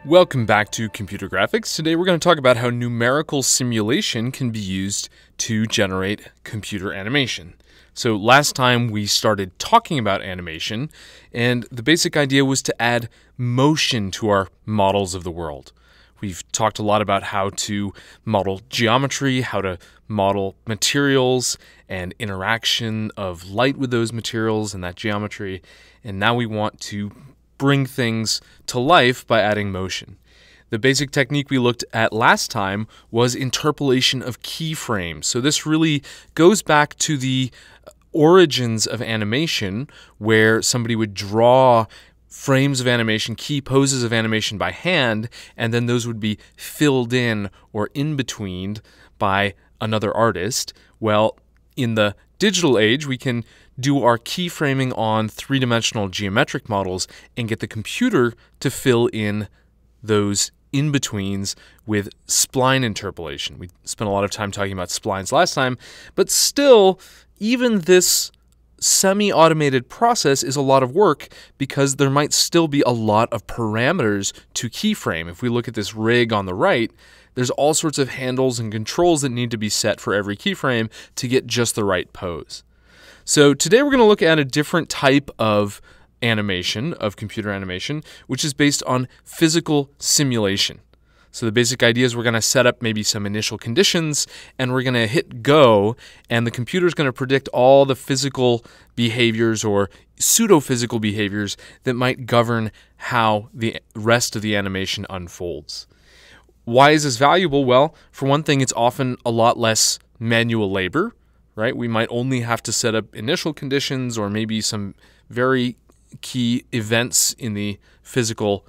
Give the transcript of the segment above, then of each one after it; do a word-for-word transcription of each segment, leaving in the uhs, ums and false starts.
Welcome back to Computer Graphics. Today we're going to talk about how numerical simulation can be used to generate computer animation. So last time we started talking about animation, and the basic idea was to add motion to our models of the world. We've talked a lot about how to model geometry, how to model materials, and interaction of light with those materials and that geometry, and now we want to bring things to life by adding motion. The basic technique we looked at last time was interpolation of keyframes. So this really goes back to the origins of animation, where somebody would draw frames of animation, key poses of animation by hand, and then those would be filled in or in-betweened by another artist. Well, in the digital age, we can do our keyframing on three-dimensional geometric models and get the computer to fill in those in-betweens with spline interpolation. We spent a lot of time talking about splines last time, but still, even this semi-automated process is a lot of work because there might still be a lot of parameters to keyframe. If we look at this rig on the right, there's all sorts of handles and controls that need to be set for every keyframe to get just the right pose. So today we're going to look at a different type of animation, of computer animation, which is based on physical simulation. So the basic idea is we're going to set up maybe some initial conditions, and we're going to hit go, and the computer is going to predict all the physical behaviors or pseudo-physical behaviors that might govern how the rest of the animation unfolds. Why is this valuable? Well, for one thing, it's often a lot less manual labor, right? We might only have to set up initial conditions or maybe some very key events in the physical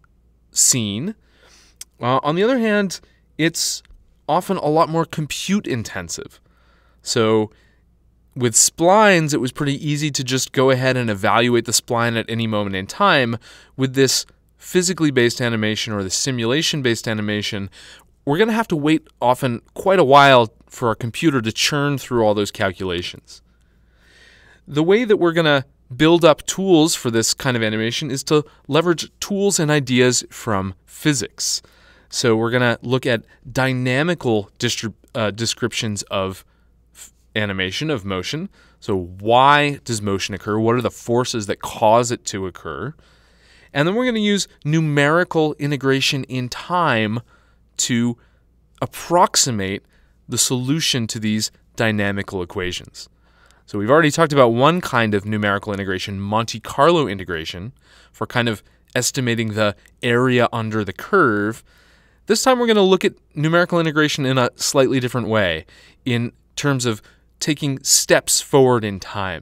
scene. Uh, on the other hand, it's often a lot more compute intensive. So with splines, it was pretty easy to just go ahead and evaluate the spline at any moment in time. With this physically based animation or the simulation based animation, we're going to have to wait often quite a while for our computer to churn through all those calculations. The way that we're going to build up tools for this kind of animation is to leverage tools and ideas from physics. So we're going to look at dynamical distrib- uh, descriptions of f- animation, of motion. So why does motion occur? What are the forces that cause it to occur? And then we're going to use numerical integration in time to approximate the solution to these dynamical equations. So we've already talked about one kind of numerical integration, Monte Carlo integration, for kind of estimating the area under the curve. This time we're going to look at numerical integration in a slightly different way, in terms of taking steps forward in time.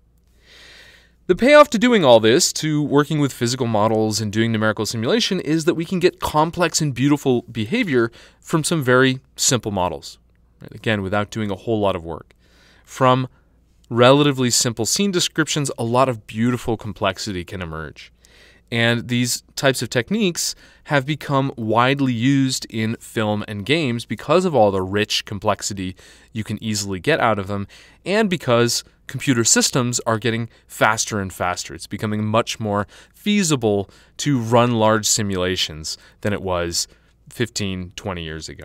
The payoff to doing all this, to working with physical models and doing numerical simulation, is that we can get complex and beautiful behavior from some very simple models. Right? Again, without doing a whole lot of work. From relatively simple scene descriptions, a lot of beautiful complexity can emerge. And these types of techniques have become widely used in film and games because of all the rich complexity you can easily get out of them, and because computer systems are getting faster and faster. It's becoming much more feasible to run large simulations than it was fifteen, twenty years ago.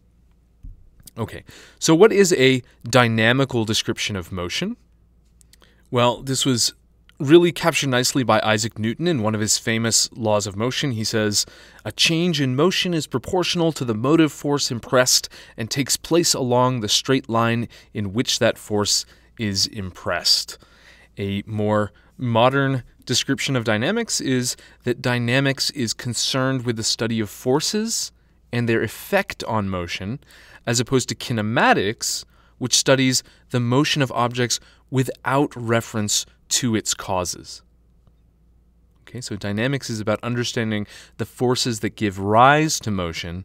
Okay, so what is a dynamical description of motion? Well, this was really captured nicely by Isaac Newton in one of his famous laws of motion. He says, "A change in motion is proportional to the motive force impressed and takes place along the straight line in which that force is impressed." A more modern description of dynamics is that dynamics is concerned with the study of forces and their effect on motion, as opposed to kinematics, which studies the motion of objects without reference to its causes. Okay, so dynamics is about understanding the forces that give rise to motion.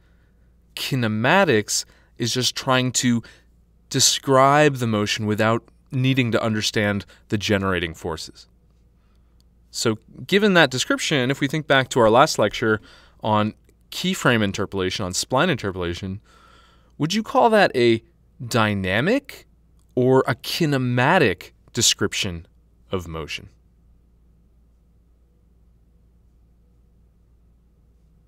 Kinematics is just trying to describe the motion without needing to understand the generating forces. So given that description, if we think back to our last lecture on keyframe interpolation, on spline interpolation, would you call that a dynamic or a kinematic description of motion?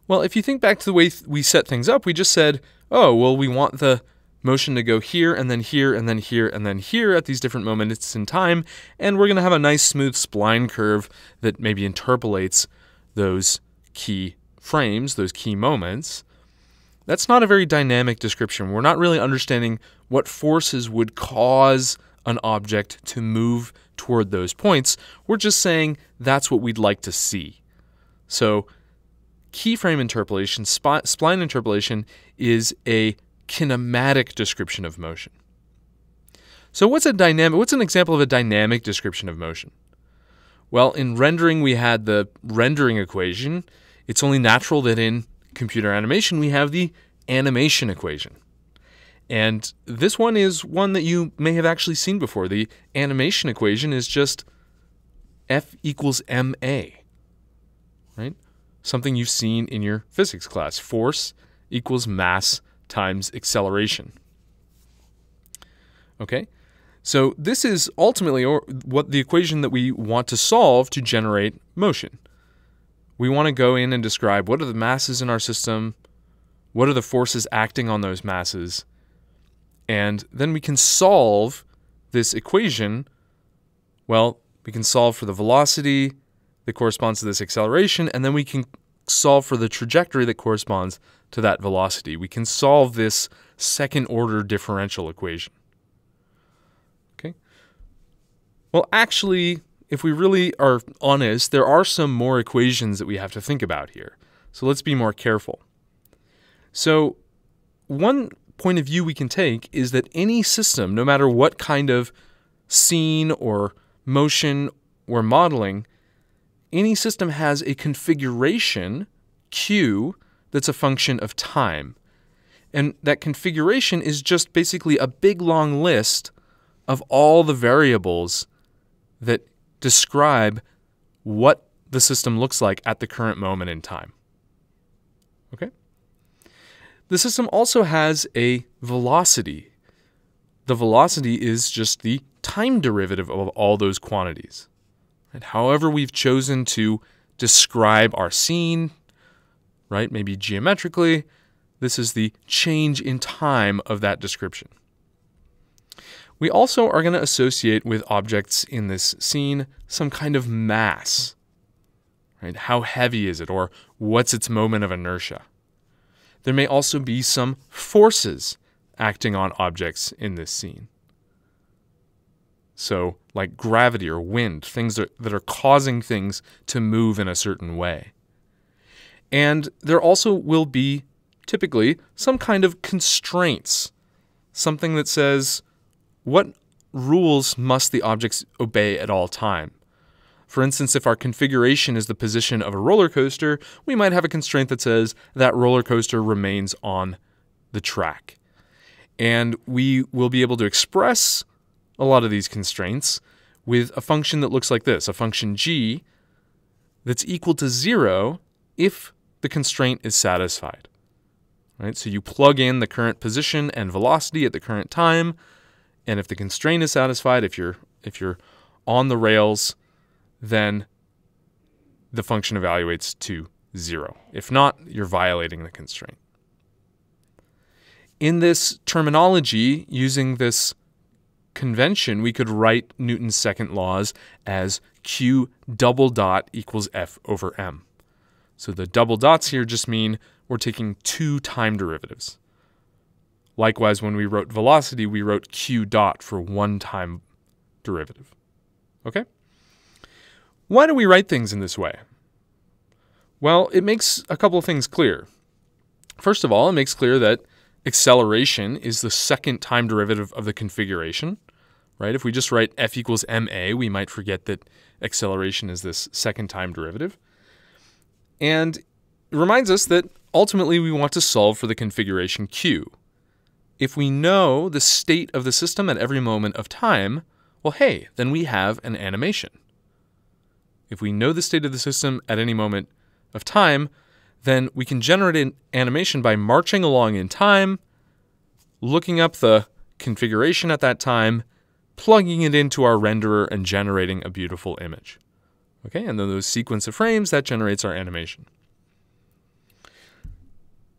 Well, if you think back to the way th- we set things up, we just said, oh, well, we want the motion to go here, and then here, and then here, and then here at these different moments in time, and we're going to have a nice smooth spline curve that maybe interpolates those key frames, those key moments. That's not a very dynamic description. We're not really understanding what forces would cause an object to move toward those points. We're just saying that's what we'd like to see. So keyframe interpolation, sp- spline interpolation, is a kinematic description of motion. So what's a dynamic? What's an example of a dynamic description of motion? Well, in rendering, we had the rendering equation. It's only natural that in computer animation, we have the animation equation. And this one is one that you may have actually seen before. The animation equation is just F equals ma, right? Something you've seen in your physics class. Force equals mass times acceleration. Okay? So this is ultimately or what the equation that we want to solve to generate motion. We want to go in and describe what are the masses in our system, what are the forces acting on those masses, and then we can solve this equation. Well, we can solve for the velocity that corresponds to this acceleration, and then we can solve for the trajectory that corresponds to that velocity. We can solve this second-order differential equation. Okay? Well, actually, if we really are honest, there are some more equations that we have to think about here. So let's be more careful. So one point of view we can take is that any system, no matter what kind of scene or motion we're modeling, any system has a configuration, Q, that's a function of time. And that configuration is just basically a big long list of all the variables that describe what the system looks like at the current moment in time. Okay? The system also has a velocity. The velocity is just the time derivative of all those quantities. And however we've chosen to describe our scene, right, maybe geometrically, this is the change in time of that description. We also are going to associate with objects in this scene some kind of mass. Right? How heavy is it, or what's its moment of inertia? There may also be some forces acting on objects in this scene. So, like gravity or wind, things that, that are causing things to move in a certain way. And there also will be, typically, some kind of constraints. Something that says, what rules must the objects obey at all time? For instance, if our configuration is the position of a roller coaster, we might have a constraint that says that roller coaster remains on the track. And we will be able to express a lot of these constraints with a function that looks like this, a function g that's equal to zero if the constraint is satisfied. Right? So you plug in the current position and velocity at the current time, and if the constraint is satisfied, if you're if you're on the rails, then the function evaluates to zero. If not, you're violating the constraint. In this terminology, using this convention, we could write Newton's second laws as Q double dot equals F over M. So the double dots here just mean we're taking two time derivatives. Likewise, when we wrote velocity, we wrote Q dot for one time derivative. Okay? Why do we write things in this way? Well, it makes a couple of things clear. First of all, it makes clear that acceleration is the second time derivative of the configuration, right? If we just write F equals ma, we might forget that acceleration is this second time derivative. And it reminds us that ultimately we want to solve for the configuration Q. If we know the state of the system at every moment of time, well, hey, then we have an animation. If we know the state of the system at any moment of time, then we can generate an animation by marching along in time, looking up the configuration at that time, plugging it into our renderer, and generating a beautiful image. Okay, and then those sequence of frames, that generates our animation.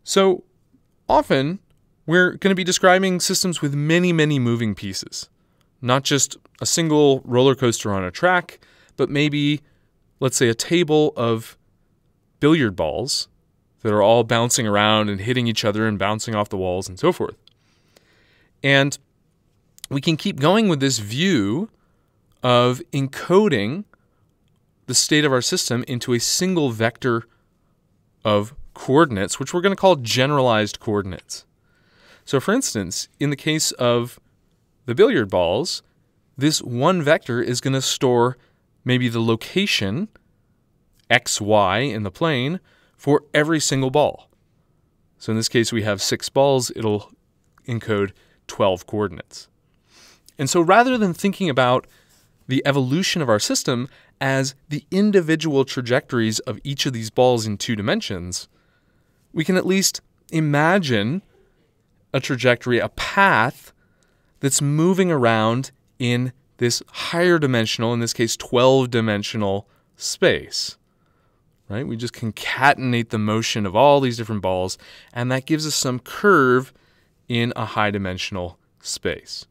So often we're going to be describing systems with many, many moving pieces, not just a single roller coaster on a track, but maybe, let's say, a table of billiard balls that are all bouncing around and hitting each other and bouncing off the walls and so forth. And we can keep going with this view of encoding the state of our system into a single vector of coordinates, which we're going to call generalized coordinates. So for instance, in the case of the billiard balls, this one vector is going to store maybe the location, x, y, in the plane, for every single ball. So in this case, we have six balls. It'll encode twelve coordinates. And so rather than thinking about the evolution of our system as the individual trajectories of each of these balls in two dimensions, we can at least imagine a trajectory, a path that's moving around in this higher dimensional, in this case twelve dimensional space. Right? We just concatenate the motion of all these different balls, and that gives us some curve in a high dimensional space.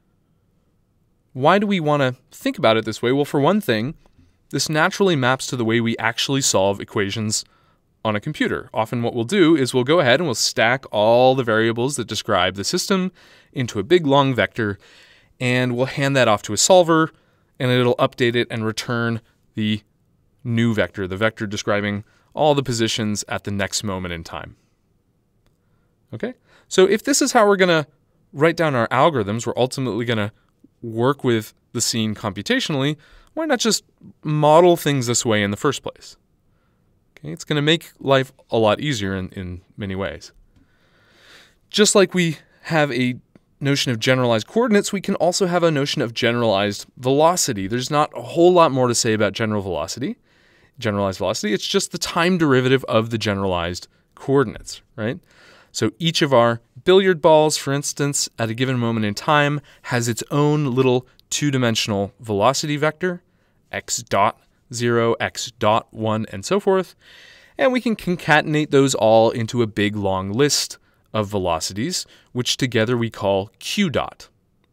Why do we want to think about it this way? Well, for one thing, this naturally maps to the way we actually solve equations on a computer. Often what we'll do is we'll go ahead and we'll stack all the variables that describe the system into a big long vector, and we'll hand that off to a solver, and it'll update it and return the new vector, the vector describing all the positions at the next moment in time. Okay? So if this is how we're going to write down our algorithms, we're ultimately going to work with the scene computationally, why not just model things this way in the first place? Okay? It's going to make life a lot easier in, in many ways. Just like we have a notion of generalized coordinates, we can also have a notion of generalized velocity. There's not a whole lot more to say about general velocity. Generalized velocity, it's just the time derivative of the generalized coordinates, right? So each of our billiard balls, for instance, at a given moment in time, has its own little two-dimensional velocity vector, x dot zero, x dot one, and so forth, and we can concatenate those all into a big long list of velocities, which together we call q dot.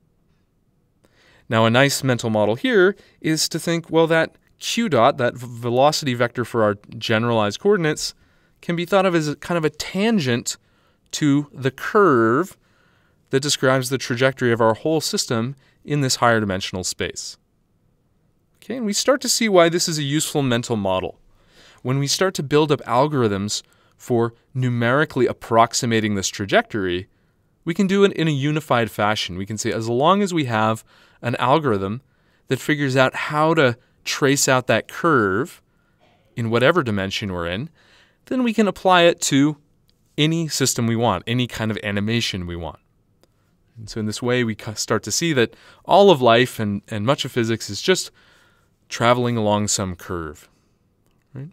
Now a nice mental model here is to think, well, that q dot, that velocity vector for our generalized coordinates, can be thought of as a kind of a tangent to the curve that describes the trajectory of our whole system in this higher dimensional space. Okay, and we start to see why this is a useful mental model. When we start to build up algorithms for numerically approximating this trajectory, we can do it in a unified fashion. We can say, as long as we have an algorithm that figures out how to trace out that curve in whatever dimension we're in, then we can apply it to any system we want, any kind of animation we want. And so in this way, we start to see that all of life and, and much of physics is just traveling along some curve. Right?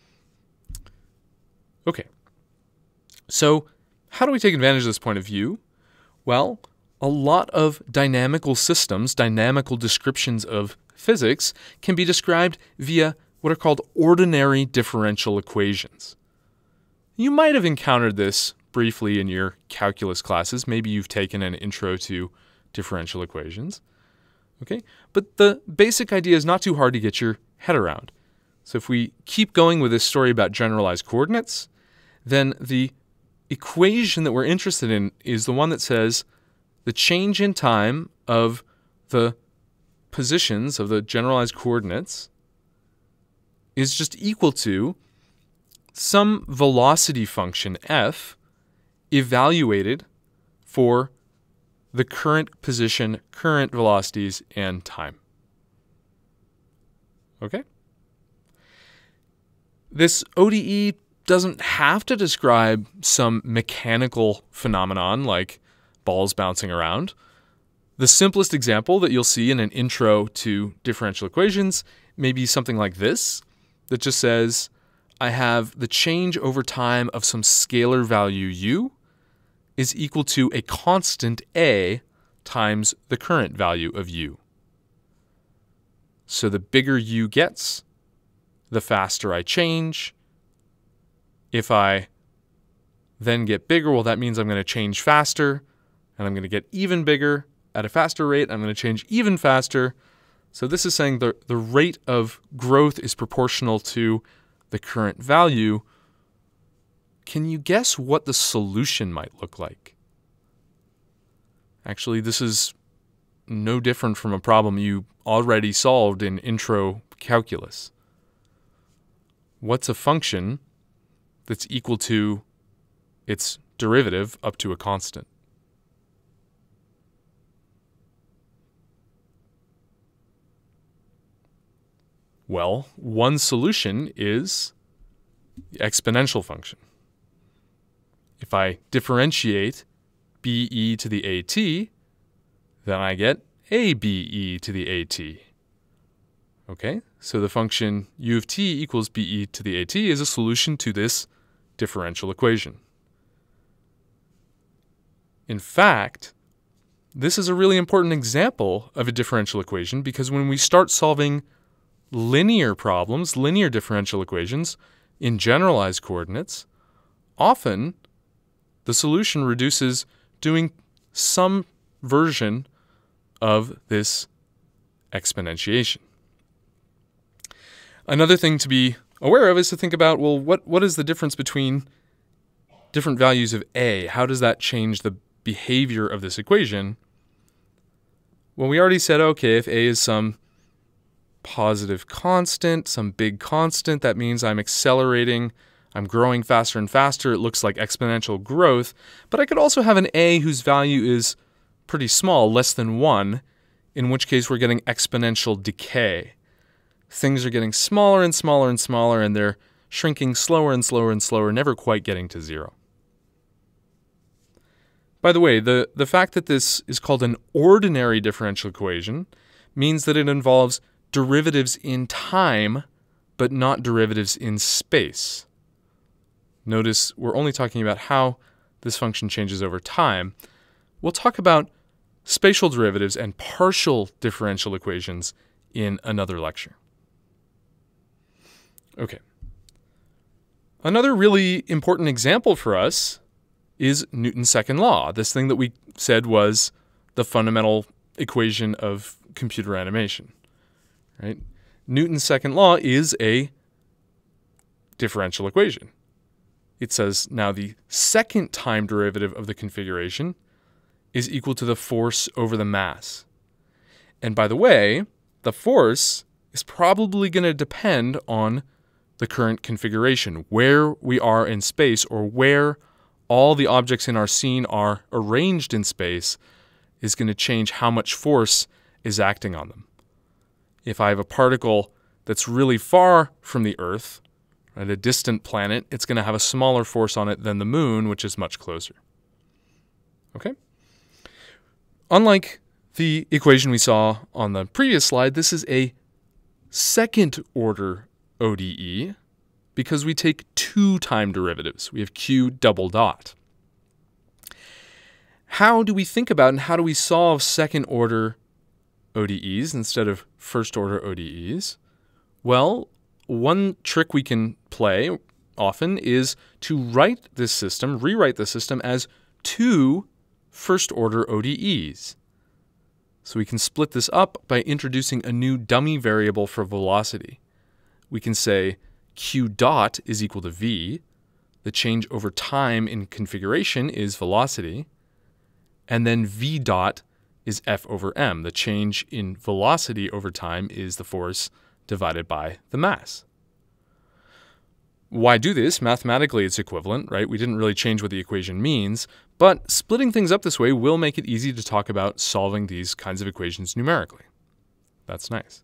Okay. So how do we take advantage of this point of view? Well, a lot of dynamical systems, dynamical descriptions of physics, can be described via what are called ordinary differential equations. You might have encountered this briefly in your calculus classes. Maybe you've taken an intro to differential equations. Okay? But the basic idea is not too hard to get your head around. So if we keep going with this story about generalized coordinates, then the equation that we're interested in is the one that says the change in time of the positions of the generalized coordinates is just equal to some velocity function f evaluated for the current position, current velocities, and time. Okay? This O D E doesn't have to describe some mechanical phenomenon like balls bouncing around. The simplest example that you'll see in an intro to differential equations may be something like this, that just says, I have the change over time of some scalar value u is equal to a constant a times the current value of u. So the bigger u gets, the faster I change. If I then get bigger. Well, that means I'm going to change faster, and I'm going to get even bigger at a faster rate. I'm going to change even faster. So this is saying the, the rate of growth is proportional to the current value. Can you guess what the solution might look like? Actually, this is no different from a problem you already solved in intro calculus. What's a function that's equal to its derivative up to a constant? Well, one solution is the exponential function. If I differentiate b e to the at, then I get a b e to the at. Okay, so the function u of t equals b e to the at is a solution to this differential equation. In fact, this is a really important example of a differential equation because when we start solving linear problems, linear differential equations in generalized coordinates, often the solution reduces doing some version of this exponentiation. Another thing to be aware of is to think about, well, what, what is the difference between different values of a? How does that change the behavior of this equation? Well, we already said, okay, if a is some positive constant, some big constant, that means I'm accelerating, I'm growing faster and faster. It looks like exponential growth. But I could also have an a whose value is pretty small, less than one, in which case we're getting exponential decay. Things are getting smaller and smaller and smaller, and they're shrinking slower and slower and slower, never quite getting to zero. By the way, the, the fact that this is called an ordinary differential equation means that it involves derivatives in time, but not derivatives in space. Notice we're only talking about how this function changes over time. We'll talk about spatial derivatives and partial differential equations in another lecture. Okay. Another really important example for us is Newton's second law, this thing that we said was the fundamental equation of computer animation. Right? Newton's second law is a differential equation. It says now the second time derivative of the configuration is equal to the force over the mass. And by the way, the force is probably going to depend on the current configuration, where we are in space, or where all the objects in our scene are arranged in space is going to change how much force is acting on them. If I have a particle that's really far from the Earth, at a distant planet, it's going to have a smaller force on it than the moon, which is much closer. Okay? Unlike the equation we saw on the previous slide, this is a second order O D E because we take two time derivatives. We have q double dot. How do we think about and how do we solve second order O D Es instead of first order O D Es? Well, one trick we can play often is to write this system, rewrite the system as two first order O D Es. So we can split this up by introducing a new dummy variable for velocity. We can say q dot is equal to v, the change over time in configuration is velocity, and then v dot is f over m. The change in velocity over time is the force divided by the mass. Why do this? Mathematically, it's equivalent, right? We didn't really change what the equation means, but splitting things up this way will make it easy to talk about solving these kinds of equations numerically. That's nice.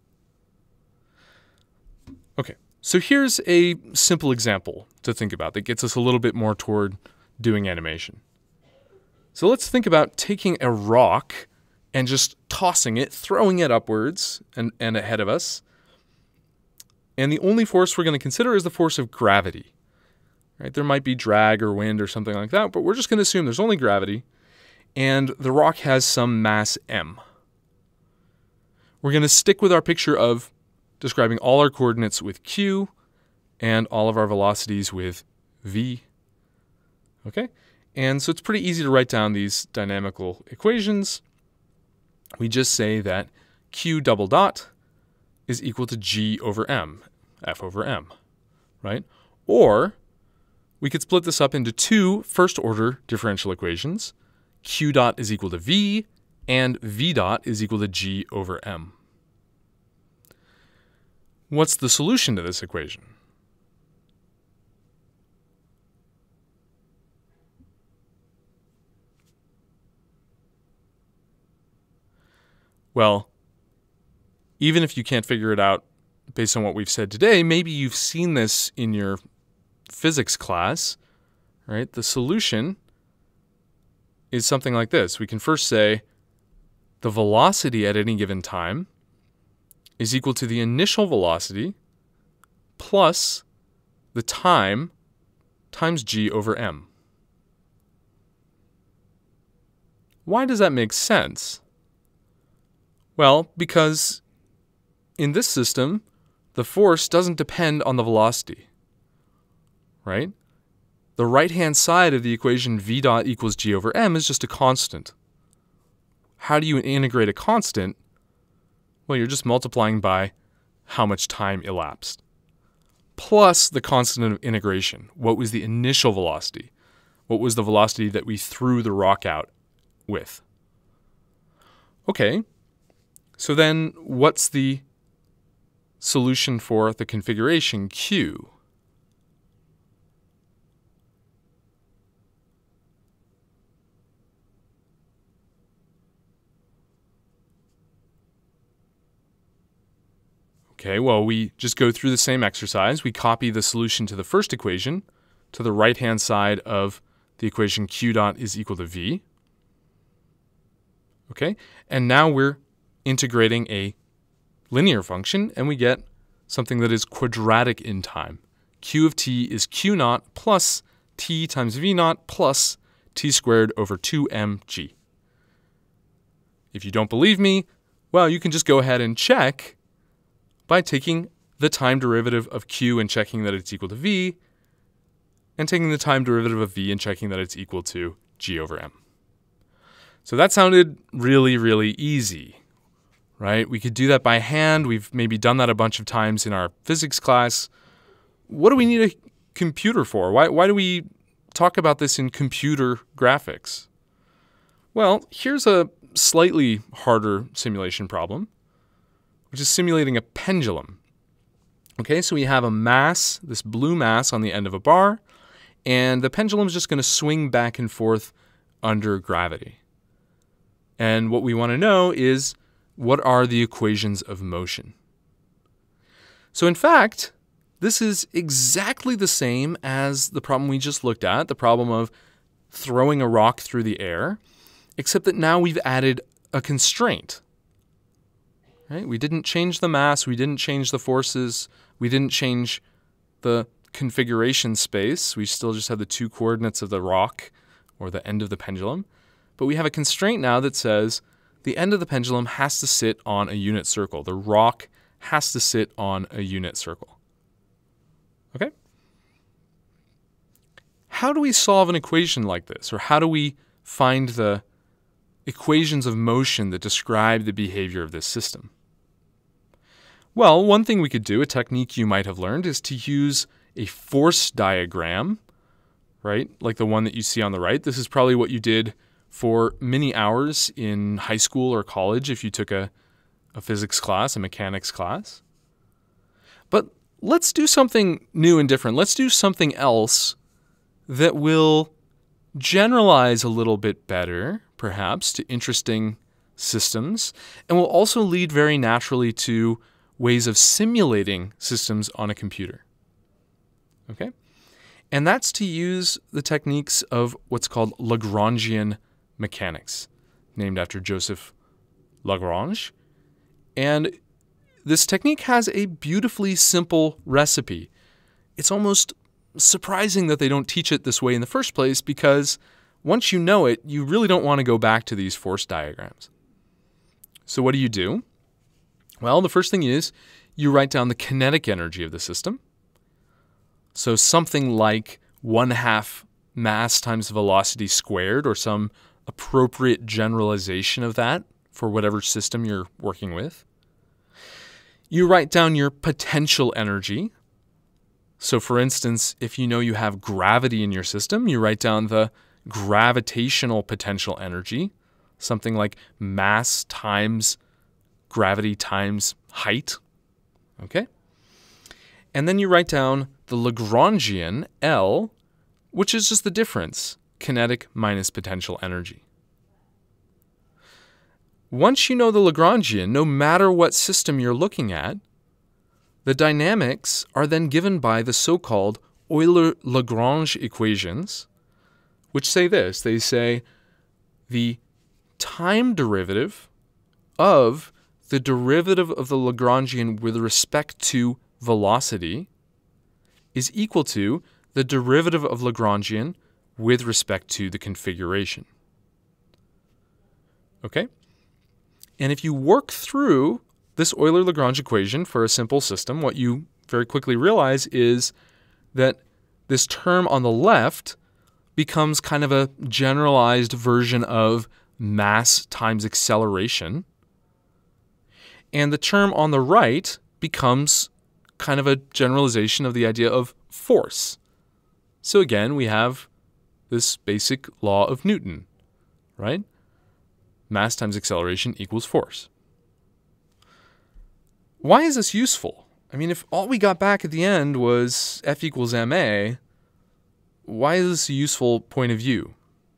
Okay, so here's a simple example to think about that gets us a little bit more toward doing animation. So let's think about taking a rock and just tossing it, throwing it upwards and, and ahead of us. And the only force we're going to consider is the force of gravity. Right? There might be drag or wind or something like that, but we're just going to assume there's only gravity, and the rock has some mass m. We're going to stick with our picture of describing all our coordinates with q and all of our velocities with v. Okay? And so it's pretty easy to write down these dynamical equations. We just say that Q double dot is equal to G over M, F over M, right? Or we could split this up into two first-order differential equations. Q dot is equal to V, and V dot is equal to G over M. What's the solution to this equation? Well, even if you can't figure it out based on what we've said today, maybe you've seen this in your physics class, right? The solution is something like this. We can first say the velocity at any given time is equal to the initial velocity plus the time times G over M. Why does that make sense? Well, because in this system, the force doesn't depend on the velocity, right? The right-hand side of the equation V dot equals G over M is just a constant. How do you integrate a constant? Well, you're just multiplying by how much time elapsed, plus the constant of integration. What was the initial velocity? What was the velocity that we threw the rock out with? Okay, so then what's the solution for the configuration Q? Okay, well, we just go through the same exercise. We copy the solution to the first equation to the right-hand side of the equation Q dot is equal to V. Okay, and now we're integrating a linear function, and we get something that is quadratic in time. Q of t is Q naught plus t times V naught plus t squared over two m g. If you don't believe me, well, you can just go ahead and check by taking the time derivative of Q and checking that it's equal to V, and taking the time derivative of V and checking that it's equal to G over M. So that sounded really, really easy, right? We could do that by hand. We've maybe done that a bunch of times in our physics class. What do we need a computer for? Why, why do we talk about this in computer graphics? Well, here's a slightly harder simulation problem, which is simulating a pendulum. Okay, so we have a mass, this blue mass on the end of a bar, and the pendulum is just going to swing back and forth under gravity. And what we want to know is, what are the equations of motion? So in fact, this is exactly the same as the problem we just looked at, the problem of throwing a rock through the air, except that now we've added a constraint. Right? We didn't change the mass, we didn't change the forces, we didn't change the configuration space. We still just have the two coordinates of the rock or the end of the pendulum. But we have a constraint now that says the end of the pendulum has to sit on a unit circle. The rock has to sit on a unit circle. Okay? How do we solve an equation like this? Or how do we find the equations of motion that describe the behavior of this system? Well, one thing we could do, a technique you might have learned, is to use a force diagram, right? Like the one that you see on the right. This is probably what you did for many hours in high school or college if you took a, a physics class, a mechanics class. But let's do something new and different. Let's do something else that will generalize a little bit better, perhaps, to interesting systems, and will also lead very naturally to ways of simulating systems on a computer. Okay? And that's to use the techniques of what's called Lagrangian mechanics, named after Joseph Lagrange. And this technique has a beautifully simple recipe. It's almost surprising that they don't teach it this way in the first place, because once you know it, you really don't want to go back to these force diagrams. So what do you do? Well, the first thing is you write down the kinetic energy of the system. So something like one half mass times velocity squared, or some appropriate generalization of that for whatever system you're working with. You write down your potential energy. So for instance, if you know you have gravity in your system, you write down the gravitational potential energy, something like mass times gravity times height. Okay? And then you write down the Lagrangian, L, which is just the difference, kinetic minus potential energy. Once you know the Lagrangian, no matter what system you're looking at, the dynamics are then given by the so-called Euler-Lagrange equations, which say this. They say the time derivative of the derivative of the Lagrangian with respect to velocity is equal to the derivative of Lagrangian with respect to the configuration. Okay? And if you work through this Euler-Lagrange equation for a simple system, what you very quickly realize is that this term on the left becomes kind of a generalized version of mass times acceleration. And the term on the right becomes kind of a generalization of the idea of force. So again, we have this basic law of Newton, right? Mass times acceleration equals force. Why is this useful? I mean, if all we got back at the end was F equals ma, why is this a useful point of view?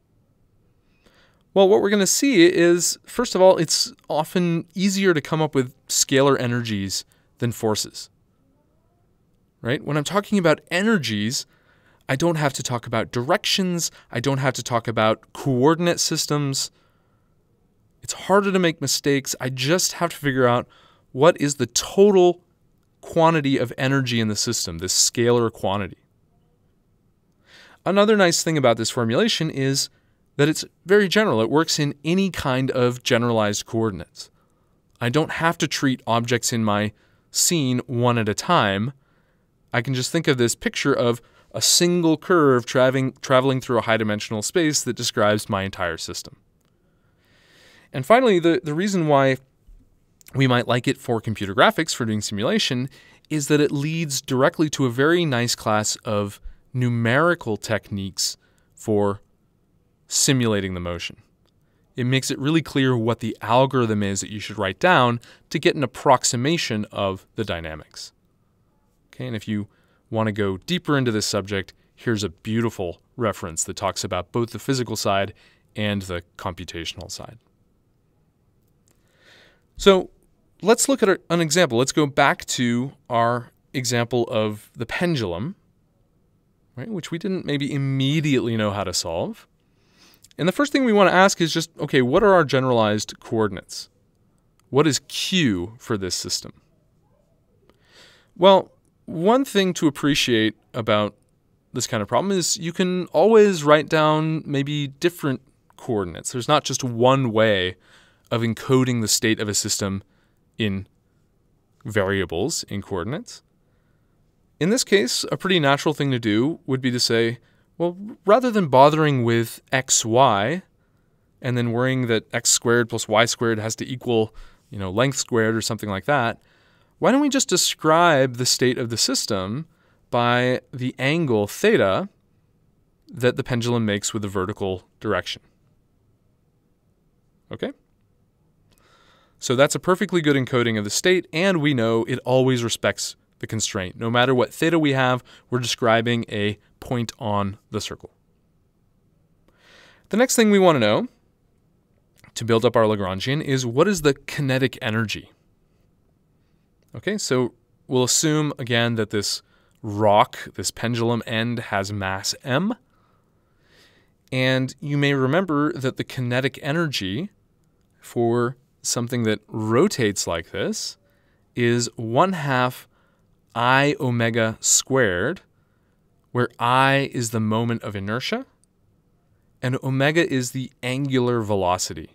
Well, what we're going to see is, first of all, it's often easier to come up with scalar energies than forces. Right? When I'm talking about energies, I don't have to talk about directions. I don't have to talk about coordinate systems. It's harder to make mistakes. I just have to figure out what is the total quantity of energy in the system, this scalar quantity. Another nice thing about this formulation is that it's very general. It works in any kind of generalized coordinates. I don't have to treat objects in my scene one at a time. I can just think of this picture of a single curve traveling, traveling through a high-dimensional space that describes my entire system. And finally, the, the reason why we might like it for computer graphics, for doing simulation, is that it leads directly to a very nice class of numerical techniques for simulating the motion. It makes it really clear what the algorithm is that you should write down to get an approximation of the dynamics. Okay, and if you want to go deeper into this subject, here's a beautiful reference that talks about both the physical side and the computational side. So let's look at an example. Let's go back to our example of the pendulum, right, which we didn't maybe immediately know how to solve. And the first thing we want to ask is just, okay, what are our generalized coordinates? What is Q for this system? Well, one thing to appreciate about this kind of problem is you can always write down maybe different coordinates. There's not just one way of encoding the state of a system in variables, in coordinates. In this case, a pretty natural thing to do would be to say, well, rather than bothering with xy and then worrying that x squared plus y squared has to equal, you know, length squared or something like that, why don't we just describe the state of the system by the angle theta that the pendulum makes with the vertical direction? Okay? So that's a perfectly good encoding of the state, and we know it always respects the constraint. No matter what theta we have, we're describing a point on the circle. The next thing we want to know to build up our Lagrangian is, what is the kinetic energy? Okay, so we'll assume again that this rock, this pendulum end, has mass m. And you may remember that the kinetic energy for something that rotates like this is one half I omega squared, where I is the moment of inertia and omega is the angular velocity.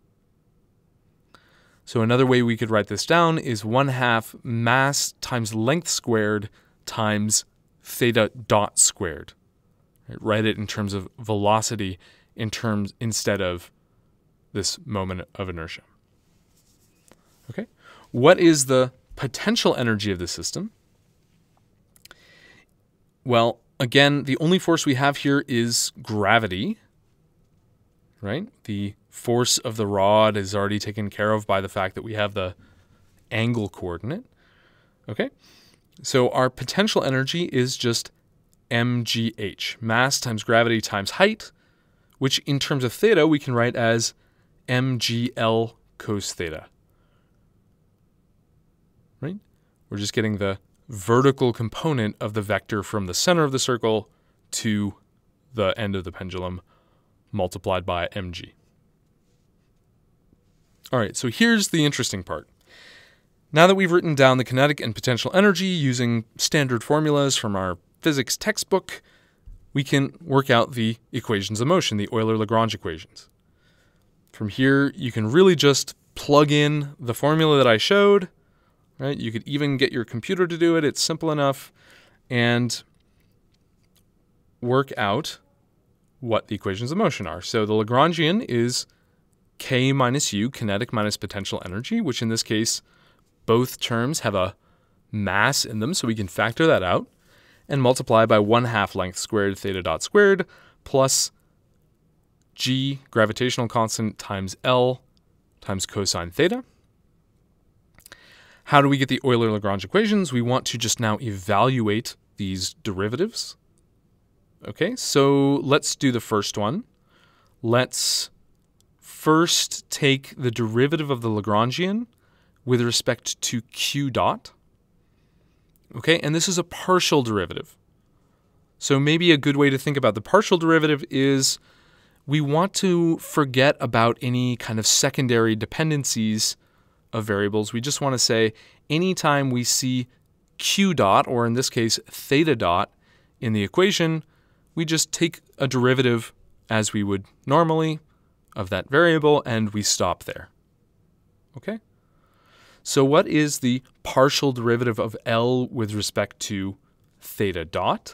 So another way we could write this down is one half mass times length squared times theta dot squared. Right? Write it in terms of velocity in terms instead of this moment of inertia. Okay? What is the potential energy of the system? Well, again, the only force we have here is gravity, right? The force of the rod is already taken care of by the fact that we have the angle coordinate. Okay? So our potential energy is just mgh, mass times gravity times height, which in terms of theta we can write as mgl cos theta. Right? We're just getting the vertical component of the vector from the center of the circle to the end of the pendulum multiplied by mg. All right, so here's the interesting part. Now that we've written down the kinetic and potential energy using standard formulas from our physics textbook, we can work out the equations of motion, the Euler-Lagrange equations. From here, you can really just plug in the formula that I showed. Right? You could even get your computer to do it. It's simple enough. And work out what the equations of motion are. So the Lagrangian is K minus U, kinetic minus potential energy, which in this case, both terms have a mass in them, so we can factor that out and multiply by one half length squared theta dot squared plus G, gravitational constant, times L times cosine theta. How do we get the Euler-Lagrange equations? We want to just now evaluate these derivatives. Okay, so let's do the first one. Let's first take the derivative of the Lagrangian with respect to q dot. Okay, and this is a partial derivative. So maybe a good way to think about the partial derivative is we want to forget about any kind of secondary dependencies of variables. We just want to say anytime we see q dot, or in this case theta dot, in the equation, we just take a derivative as we would normally of that variable and we stop there. Okay? So what is the partial derivative of L with respect to theta dot?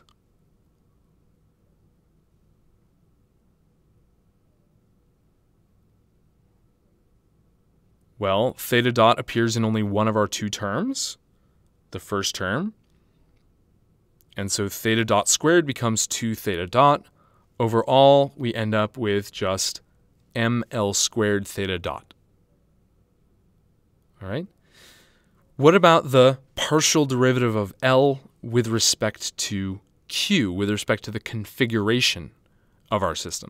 Well, theta dot appears in only one of our two terms, the first term. And so theta dot squared becomes two theta dot. Overall, we end up with just ml squared theta dot. All right? What about the partial derivative of L with respect to Q, with respect to the configuration of our system?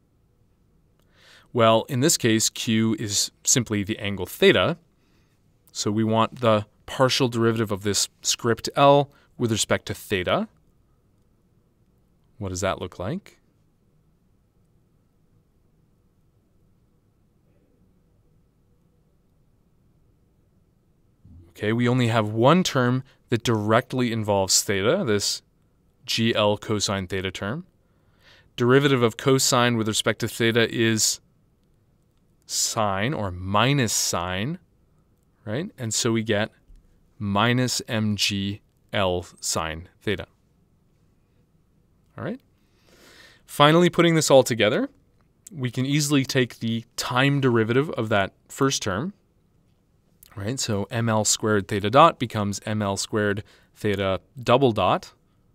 Well, in this case, Q is simply the angle theta. So we want the partial derivative of this script L with respect to theta. What does that look like? Okay, we only have one term that directly involves theta, this G L cosine theta term. Derivative of cosine with respect to theta is sine or minus sine, right? And so we get minus mg L sine theta. All right? Finally, putting this all together, we can easily take the time derivative of that first term, right? So ml squared theta dot becomes ml squared theta double dot.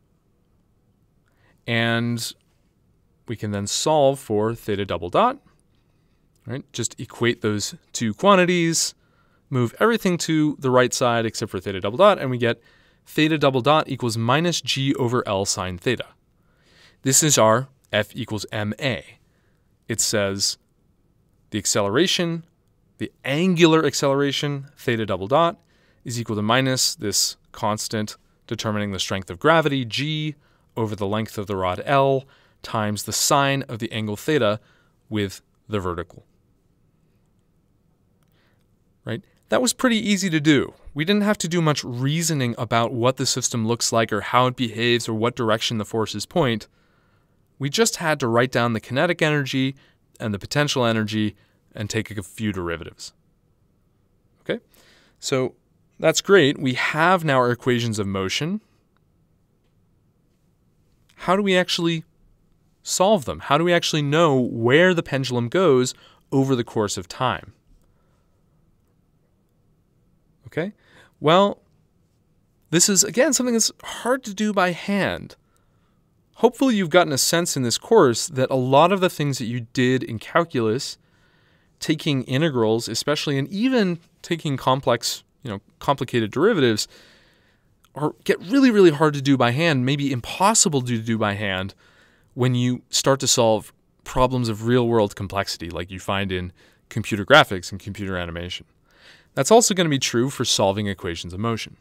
And we can then solve for theta double dot, right? Just equate those two quantities, move everything to the right side except for theta double dot, and we get theta double dot equals minus g over L sine theta. This is our F equals ma. It says the acceleration, the angular acceleration, theta double dot, is equal to minus this constant determining the strength of gravity, g, over the length of the rod L, times the sine of the angle theta with the vertical. Right? That was pretty easy to do. We didn't have to do much reasoning about what the system looks like or how it behaves or what direction the forces point. We just had to write down the kinetic energy and the potential energy and take a few derivatives. Okay? So that's great. We have now our equations of motion. How do we actually solve them? How do we actually know where the pendulum goes over the course of time? Okay, well, this is, again, something that's hard to do by hand. Hopefully you've gotten a sense in this course that a lot of the things that you did in calculus, taking integrals especially, and even taking complex, you know, complicated derivatives, are get really, really hard to do by hand, maybe impossible to do by hand when you start to solve problems of real-world complexity like you find in computer graphics and computer animation. That's also going to be true for solving equations of motion.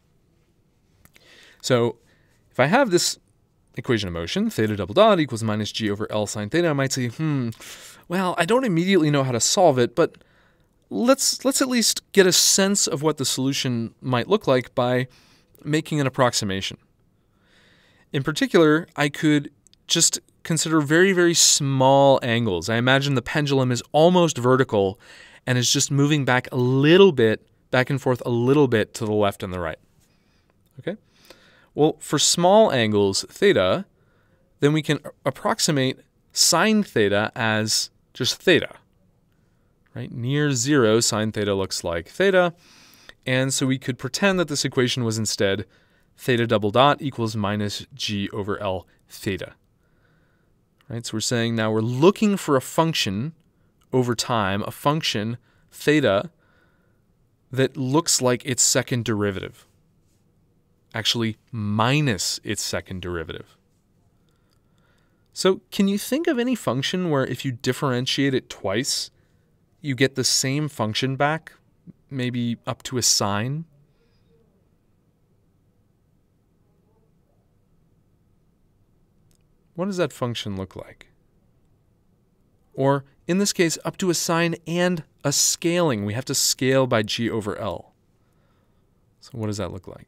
So if I have this equation of motion, theta double dot equals minus g over L sine theta, I might say, hmm, well, I don't immediately know how to solve it, but let's, let's at least get a sense of what the solution might look like by making an approximation. In particular, I could just consider very, very small angles. I imagine the pendulum is almost vertical and is just moving back a little bit, back and forth a little bit to the left and the right. Okay? Well, for small angles, theta, then we can approximate sine theta as just theta. Right? Near zero, sine theta looks like theta. And so we could pretend that this equation was instead theta double dot equals minus g over L theta. Right? So we're saying now we're looking for a function over time, a function, theta, that looks like its second derivative. Actually, minus its second derivative. So can you think of any function where if you differentiate it twice, you get the same function back, maybe up to a sine? What does that function look like? Or, in this case, up to a sine and a scaling. We have to scale by g over L. So what does that look like?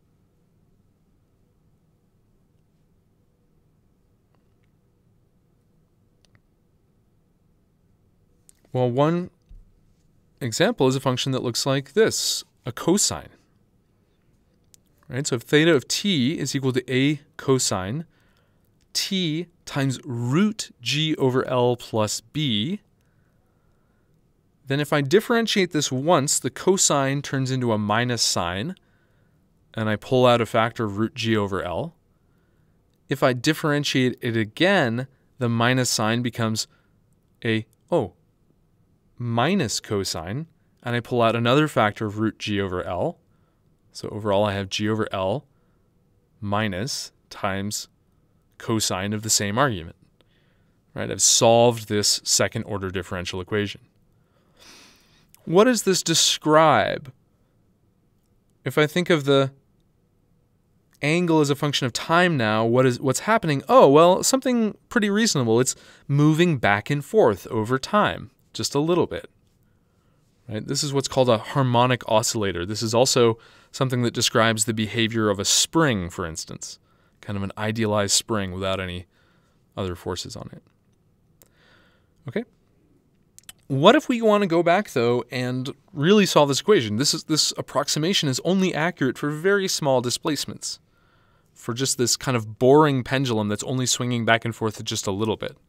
Well, one example is a function that looks like this, a cosine. Right? So if theta of t is equal to a cosine t times root g over L plus b, then if I differentiate this once, the cosine turns into a minus sine, and I pull out a factor of root g over L. If I differentiate it again, the minus sign becomes a, oh, minus cosine, and I pull out another factor of root g over L. So overall I have g over L minus times cosine of the same argument. Right? I've solved this second order differential equation. What does this describe? If I think of the angle as a function of time now, what is what's happening? Oh, well, something pretty reasonable. It's moving back and forth over time, just a little bit. Right? This is what's called a harmonic oscillator. This is also something that describes the behavior of a spring, for instance. Kind of an idealized spring without any other forces on it. Okay? What if we want to go back, though, and really solve this equation? This is this approximation is only accurate for very small displacements, for just this kind of boring pendulum that's only swinging back and forth just a little bit.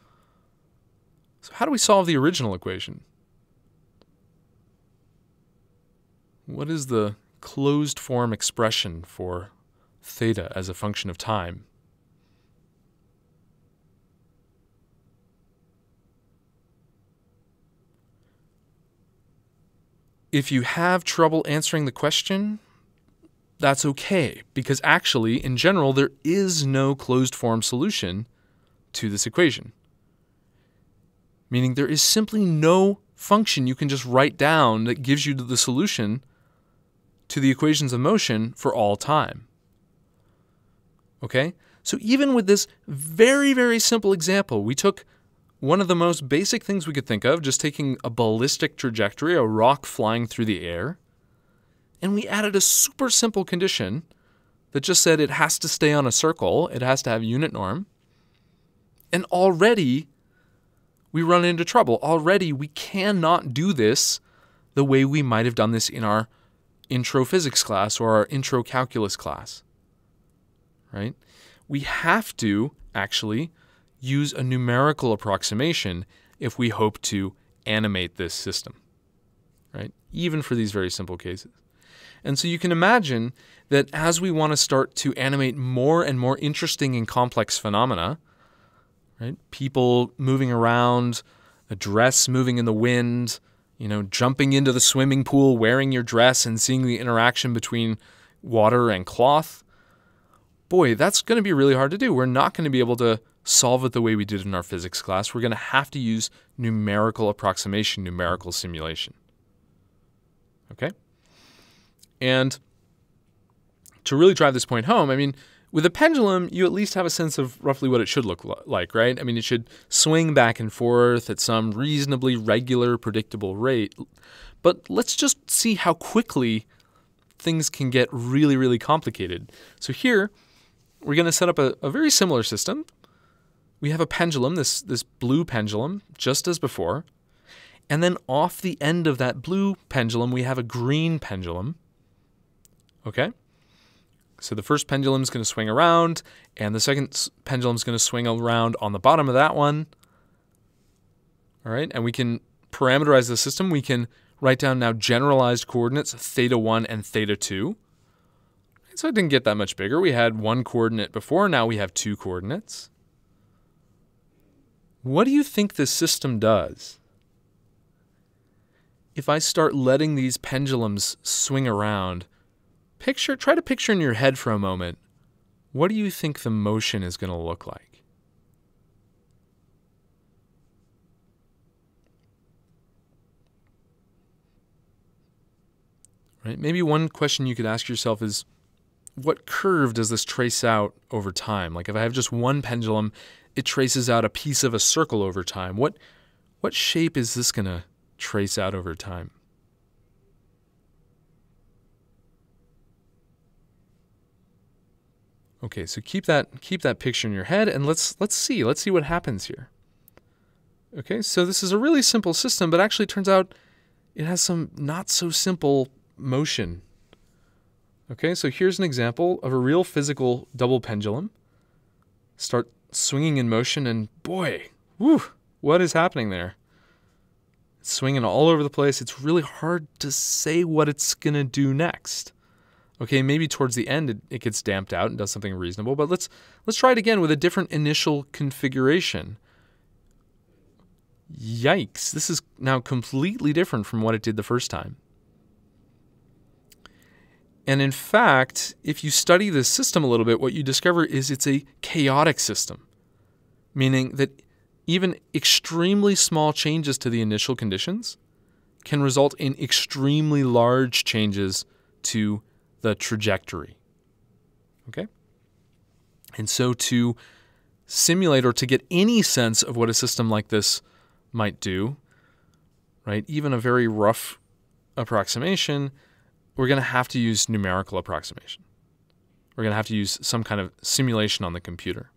So how do we solve the original equation? What is the closed form expression for theta as a function of time? If you have trouble answering the question, that's okay, because actually, in general, there is no closed form solution to this equation. Meaning there is simply no function you can just write down that gives you the solution to the equations of motion for all time. Okay? So even with this very, very simple example, we took one of the most basic things we could think of, just taking a ballistic trajectory, a rock flying through the air, and we added a super simple condition that just said it has to stay on a circle, it has to have unit norm, and already we run into trouble. Already we cannot do this the way we might have done this in our intro physics class or our intro calculus class. Right? We have to actually use a numerical approximation if we hope to animate this system, right? Even for these very simple cases. And so you can imagine that as we want to start to animate more and more interesting and complex phenomena, right? People moving around, a dress moving in the wind, you know, jumping into the swimming pool, wearing your dress and seeing the interaction between water and cloth. Boy, that's going to be really hard to do. We're not going to be able to solve it the way we did in our physics class. We're going to have to use numerical approximation, numerical simulation. Okay? And to really drive this point home, I mean, with a pendulum, you at least have a sense of roughly what it should look like, right? I mean, it should swing back and forth at some reasonably regular, predictable rate. But let's just see how quickly things can get really, really complicated. So here, we're going to set up a, a very similar system. We have a pendulum, this, this blue pendulum, just as before. And then off the end of that blue pendulum, we have a green pendulum. Okay? So the first pendulum is going to swing around, and the second pendulum is going to swing around on the bottom of that one. All right? And we can parameterize the system. We can write down now generalized coordinates, theta one and theta two. So it didn't get that much bigger. We had one coordinate before, now we have two coordinates. What do you think this system does if I start letting these pendulums swing around? Picture, try to picture in your head for a moment, what do you think the motion is going to look like? Right? Maybe one question you could ask yourself is, what curve does this trace out over time? Like if I have just one pendulum, it traces out a piece of a circle over time. What, what shape is this going to trace out over time? Okay, so keep that keep that picture in your head, and let's let's see let's see what happens here. Okay, so this is a really simple system, but actually it turns out it has some not so simple motion. Okay, so here's an example of a real physical double pendulum. Start swinging in motion, and boy, whew, what is happening there? It's swinging all over the place. It's really hard to say what it's gonna do next. Okay, maybe towards the end it, it gets damped out and does something reasonable, but let's let's try it again with a different initial configuration. Yikes, this is now completely different from what it did the first time. And in fact, if you study this system a little bit, what you discover is it's a chaotic system, meaning that even extremely small changes to the initial conditions can result in extremely large changes to the trajectory. Okay? And so to simulate or to get any sense of what a system like this might do, right, even a very rough approximation, we're going to have to use numerical approximation. We're going to have to use some kind of simulation on the computer.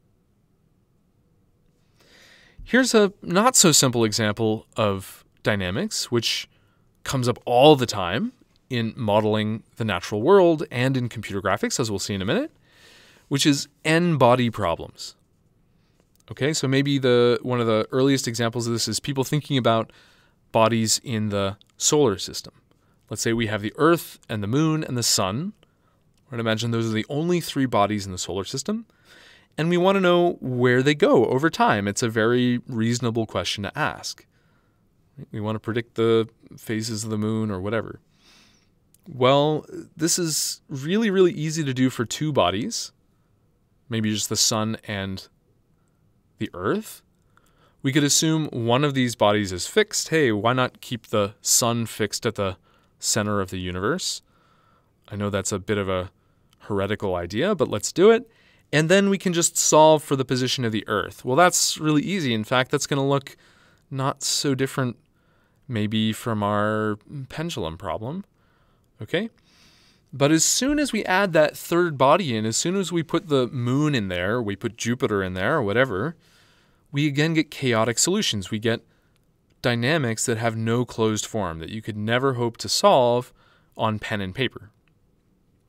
Here's a not so simple example of dynamics, which comes up all the time in modeling the natural world and in computer graphics, as we'll see in a minute, which is n-body problems. Okay, so maybe the one of the earliest examples of this is people thinking about bodies in the solar system. Let's say we have the Earth and the Moon and the Sun. Right, imagine those are the only three bodies in the solar system, and we want to know where they go over time. It's a very reasonable question to ask. We want to predict the phases of the Moon or whatever. Well, this is really, really easy to do for two bodies, maybe just the Sun and the Earth. We could assume one of these bodies is fixed. Hey, why not keep the Sun fixed at the center of the universe? I know that's a bit of a heretical idea, but let's do it. And then we can just solve for the position of the Earth. Well, that's really easy. In fact, that's going to look not so different maybe from our pendulum problem. Okay? But as soon as we add that third body in, as soon as we put the Moon in there, we put Jupiter in there, or whatever, we again get chaotic solutions. We get dynamics that have no closed form, that you could never hope to solve on pen and paper.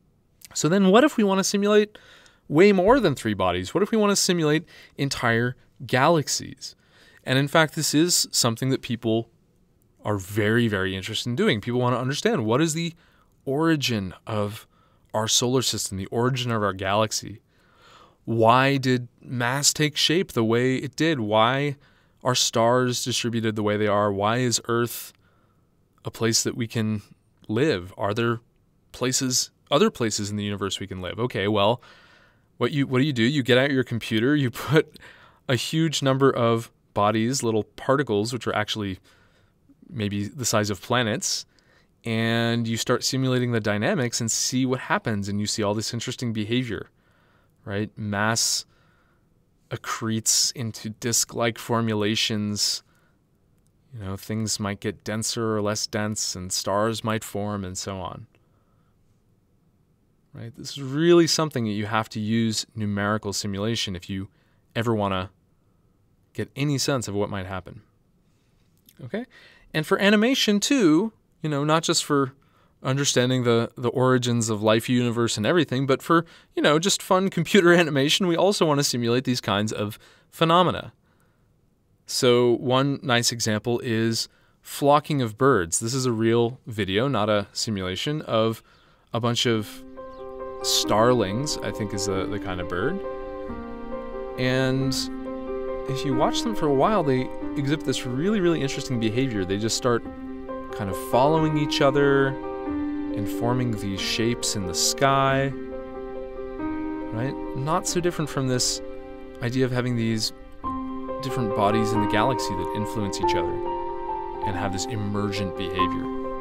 So then what if we want to simulate way more than three bodies? What if we want to simulate entire galaxies. And in fact, this is something that people are very, very interested in doing. People want to understand, what is the origin of our solar system, the origin of our galaxy? Why did mass take shape the way it did? Why are stars distributed the way they are? Why is Earth a place that we can live? Are there places, other places in the universe we can live? Okay, well, what you what do you do? You get out your computer, you put a huge number of bodies, little particles, which are actually maybe the size of planets, and you start simulating the dynamics and see what happens, and you see all this interesting behavior, right? Mass accretes into disk-like formulations. You know, things might get denser or less dense, and stars might form, and so on. Right? This is really something that you have to use numerical simulation if you ever want to get any sense of what might happen. Okay? And for animation too, you know, not just for understanding the, the origins of life, universe, and everything, but for, you know, just fun computer animation, we also want to simulate these kinds of phenomena. So one nice example is flocking of birds. This is a real video, not a simulation, of a bunch of starlings, I think is the, the kind of bird. And if you watch them for a while, they exhibit this really, really interesting behavior. They just start kind of following each other and forming these shapes in the sky, right? Not so different from this idea of having these different bodies in the galaxy that influence each other and have this emergent behavior.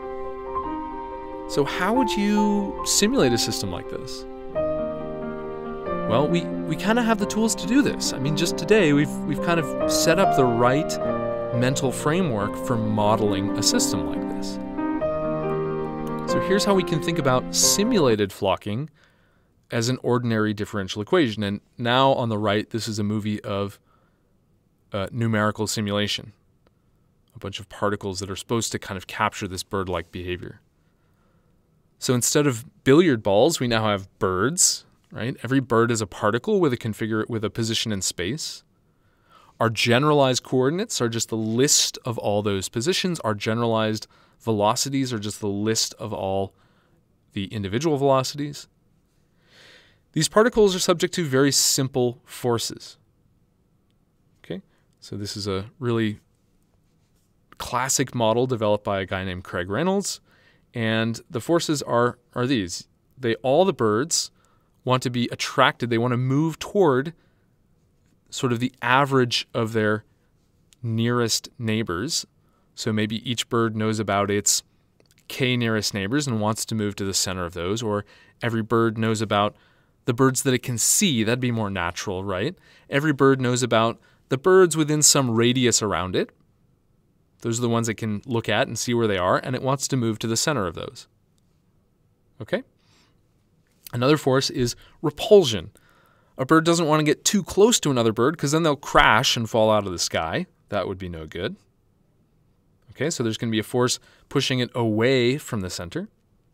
So how would you simulate a system like this? Well, we, we kind of have the tools to do this. I mean, just today, we've, we've kind of set up the right mental framework for modeling a system like this. So here's how we can think about simulated flocking as an ordinary differential equation. And now on the right, this is a movie of uh, numerical simulation. A bunch of particles that are supposed to kind of capture this bird-like behavior. So instead of billiard balls, we now have birds, right? Every bird is a particle with a configure with a position in space. Our generalized coordinates are just the list of all those positions. Our generalized velocities are just the list of all the individual velocities. These particles are subject to very simple forces. Okay, so this is a really classic model developed by a guy named Craig Reynolds. And the forces are, are these. They, all the birds want to be attracted. They want to move toward sort of the average of their nearest neighbors. So maybe each bird knows about its k nearest neighbors and wants to move to the center of those. Or every bird knows about the birds that it can see. That'd be more natural, right? Every bird knows about the birds within some radius around it. Those are the ones it can look at and see where they are, and it wants to move to the center of those. Okay? Another force is repulsion. A bird doesn't want to get too close to another bird because then they'll crash and fall out of the sky. That would be no good. Okay, so there's going to be a force pushing it away from the center.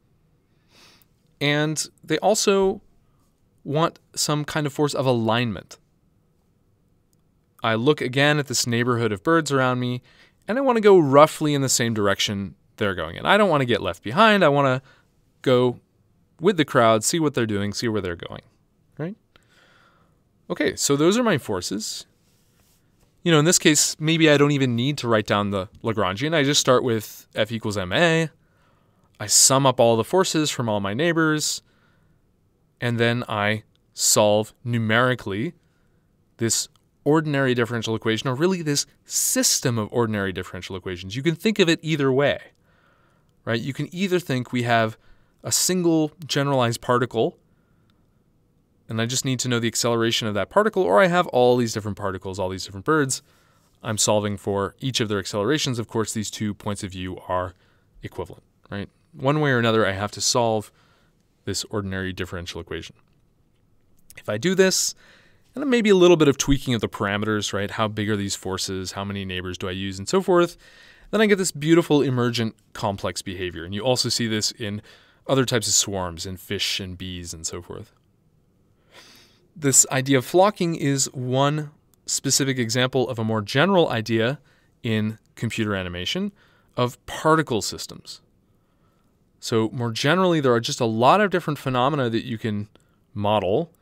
And they also want some kind of force of alignment. I look again at this neighborhood of birds around me, and I want to go roughly in the same direction they're going in. I don't want to get left behind. I want to go with the crowd, see what they're doing, see where they're going, right? Okay, so those are my forces. You know, in this case, maybe I don't even need to write down the Lagrangian. I just start with F equals ma. I sum up all the forces from all my neighbors, and then I solve numerically this ordinary differential equation, or really this system of ordinary differential equations. You can think of it either way, right? You can either think we have a single generalized particle, and I just need to know the acceleration of that particle, or I have all these different particles, all these different birds. I'm solving for each of their accelerations. Of course, these two points of view are equivalent, right? One way or another, I have to solve this ordinary differential equation. If I do this, and then maybe a little bit of tweaking of the parameters, right? How big are these forces? How many neighbors do I use? And so forth. Then I get this beautiful emergent complex behavior. And you also see this in other types of swarms, in fish and bees and so forth. This idea of flocking is one specific example of a more general idea in computer animation of particle systems. So more generally, there are just a lot of different phenomena that you can model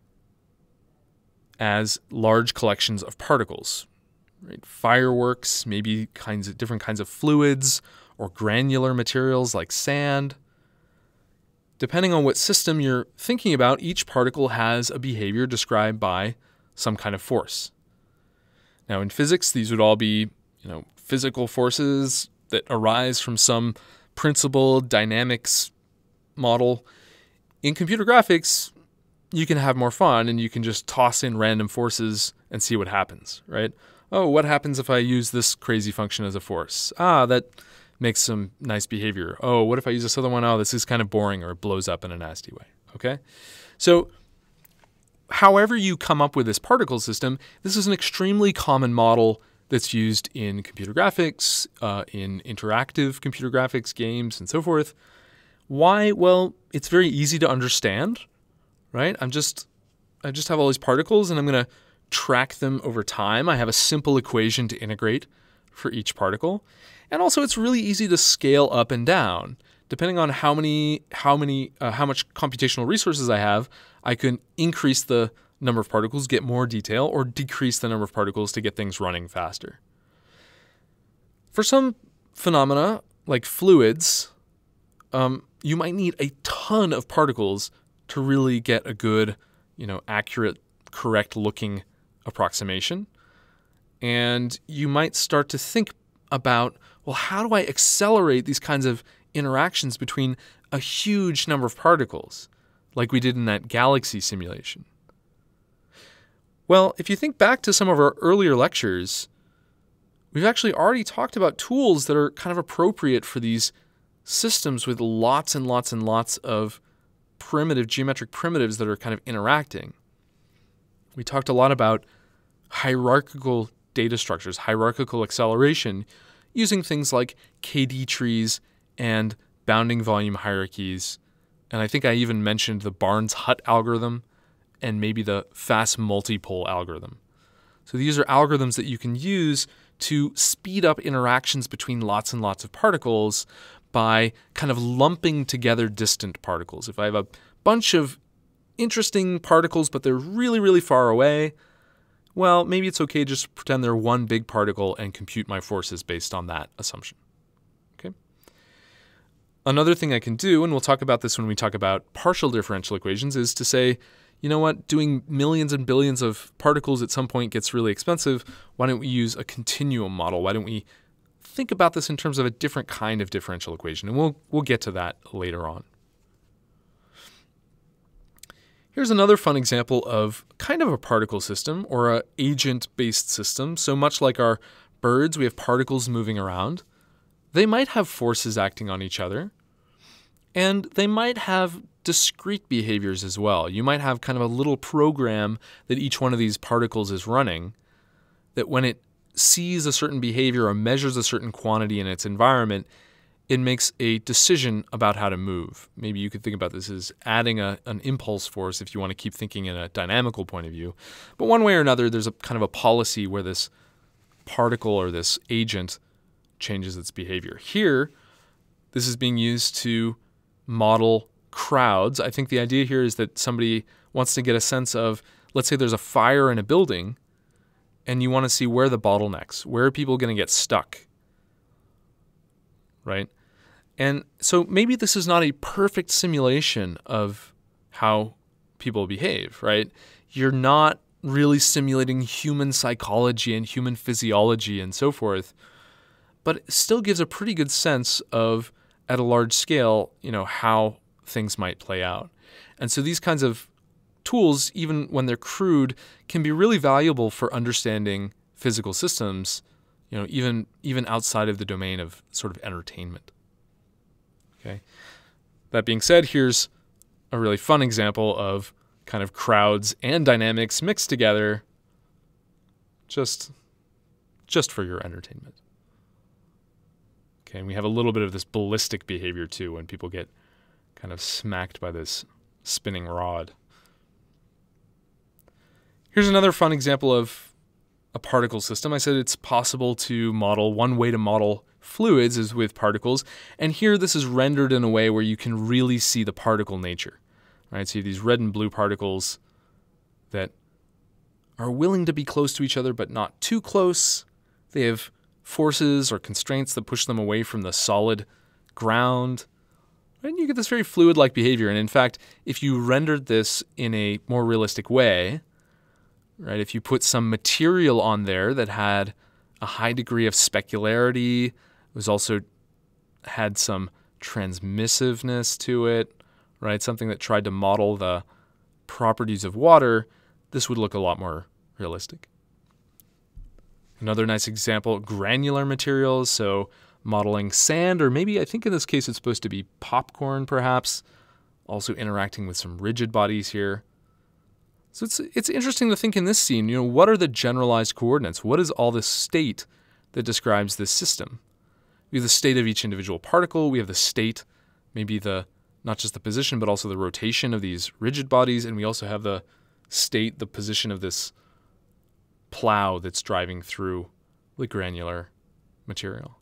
as large collections of particles. Right? Fireworks, maybe kinds of different kinds of fluids or granular materials like sand. Depending on what system you're thinking about, each particle has a behavior described by some kind of force. Now in physics, these would all be, you know, physical forces that arise from some principal dynamics model. In computer graphics, you can have more fun and you can just toss in random forces and see what happens, right? Oh, what happens if I use this crazy function as a force? Ah, that makes some nice behavior. Oh, what if I use this other one? Oh, this is kind of boring, or it blows up in a nasty way, okay? So however you come up with this particle system, this is an extremely common model that's used in computer graphics, uh, in interactive computer graphics, games, and so forth. Why? Well, it's very easy to understand, right? I'm just, I just have all these particles, and I'm going to track them over time. I have a simple equation to integrate for each particle. And also, it's really easy to scale up and down. Depending on how many, how many, uh, how much computational resources I have, I can increase the number of particles, get more detail, or decrease the number of particles to get things running faster. For some phenomena, like fluids, um, you might need a ton of particles to really get a good, you know, accurate, correct-looking approximation. And you might start to think about, well, how do I accelerate these kinds of interactions between a huge number of particles, like we did in that galaxy simulation? Well, if you think back to some of our earlier lectures, we've actually already talked about tools that are kind of appropriate for these systems with lots and lots and lots of primitive, geometric primitives that are kind of interacting. We talked a lot about hierarchical data structures, hierarchical acceleration, using things like K D trees and bounding volume hierarchies. And I think I even mentioned the Barnes-Hutt algorithm and maybe the fast multipole algorithm. So these are algorithms that you can use to speed up interactions between lots and lots of particles by kind of lumping together distant particles. If I have a bunch of interesting particles, but they're really, really far away, well, maybe it's okay just to pretend they're one big particle and compute my forces based on that assumption. Okay. Another thing I can do, and we'll talk about this when we talk about partial differential equations, is to say, you know what, doing millions and billions of particles at some point gets really expensive. Why don't we use a continuum model? Why don't we think about this in terms of a different kind of differential equation? And we'll, we'll get to that later on. Here's another fun example of kind of a particle system or an agent-based system. So much like our birds, we have particles moving around. They might have forces acting on each other, and they might have discrete behaviors as well. You might have kind of a little program that each one of these particles is running, that when it sees a certain behavior or measures a certain quantity in its environment, it makes a decision about how to move. Maybe you could think about this as adding a, an impulse force if you want to keep thinking in a dynamical point of view. But one way or another, there's a kind of a policy where this particle or this agent changes its behavior. Here, this is being used to model crowds. I think the idea here is that somebody wants to get a sense of, let's say there's a fire in a building, and you want to see where the bottlenecks, where are people going to get stuck, right? And so maybe this is not a perfect simulation of how people behave, right? You're not really simulating human psychology and human physiology and so forth, but it still gives a pretty good sense of, at a large scale, you know, how things might play out. And so these kinds of tools, even when they're crude, can be really valuable for understanding physical systems, you know, even even outside of the domain of sort of entertainment. Okay. That being said, here's a really fun example of kind of crowds and dynamics mixed together just, just for your entertainment. Okay, and we have a little bit of this ballistic behavior too when people get kind of smacked by this spinning rod. Here's another fun example of a particle system. I said it's possible to model, one way to model fluids is with particles, and here this is rendered in a way where you can really see the particle nature. Right? So you have these red and blue particles that are willing to be close to each other but not too close. They have forces or constraints that push them away from the solid ground. And you get this very fluid-like behavior. And in fact, if you rendered this in a more realistic way, right, if you put some material on there that had a high degree of specularity, was also had some transmissiveness to it, right, something that tried to model the properties of water, this would look a lot more realistic. Another nice example, granular materials, so modeling sand, or maybe I think in this case it's supposed to be popcorn perhaps, also interacting with some rigid bodies here. So it's it's interesting to think in this scene, you know, what are the generalized coordinates? What is all this state that describes this system? We have the state of each individual particle, we have the state, maybe the not just the position, but also the rotation of these rigid bodies, and we also have the state, the position of this plow that's driving through the granular material.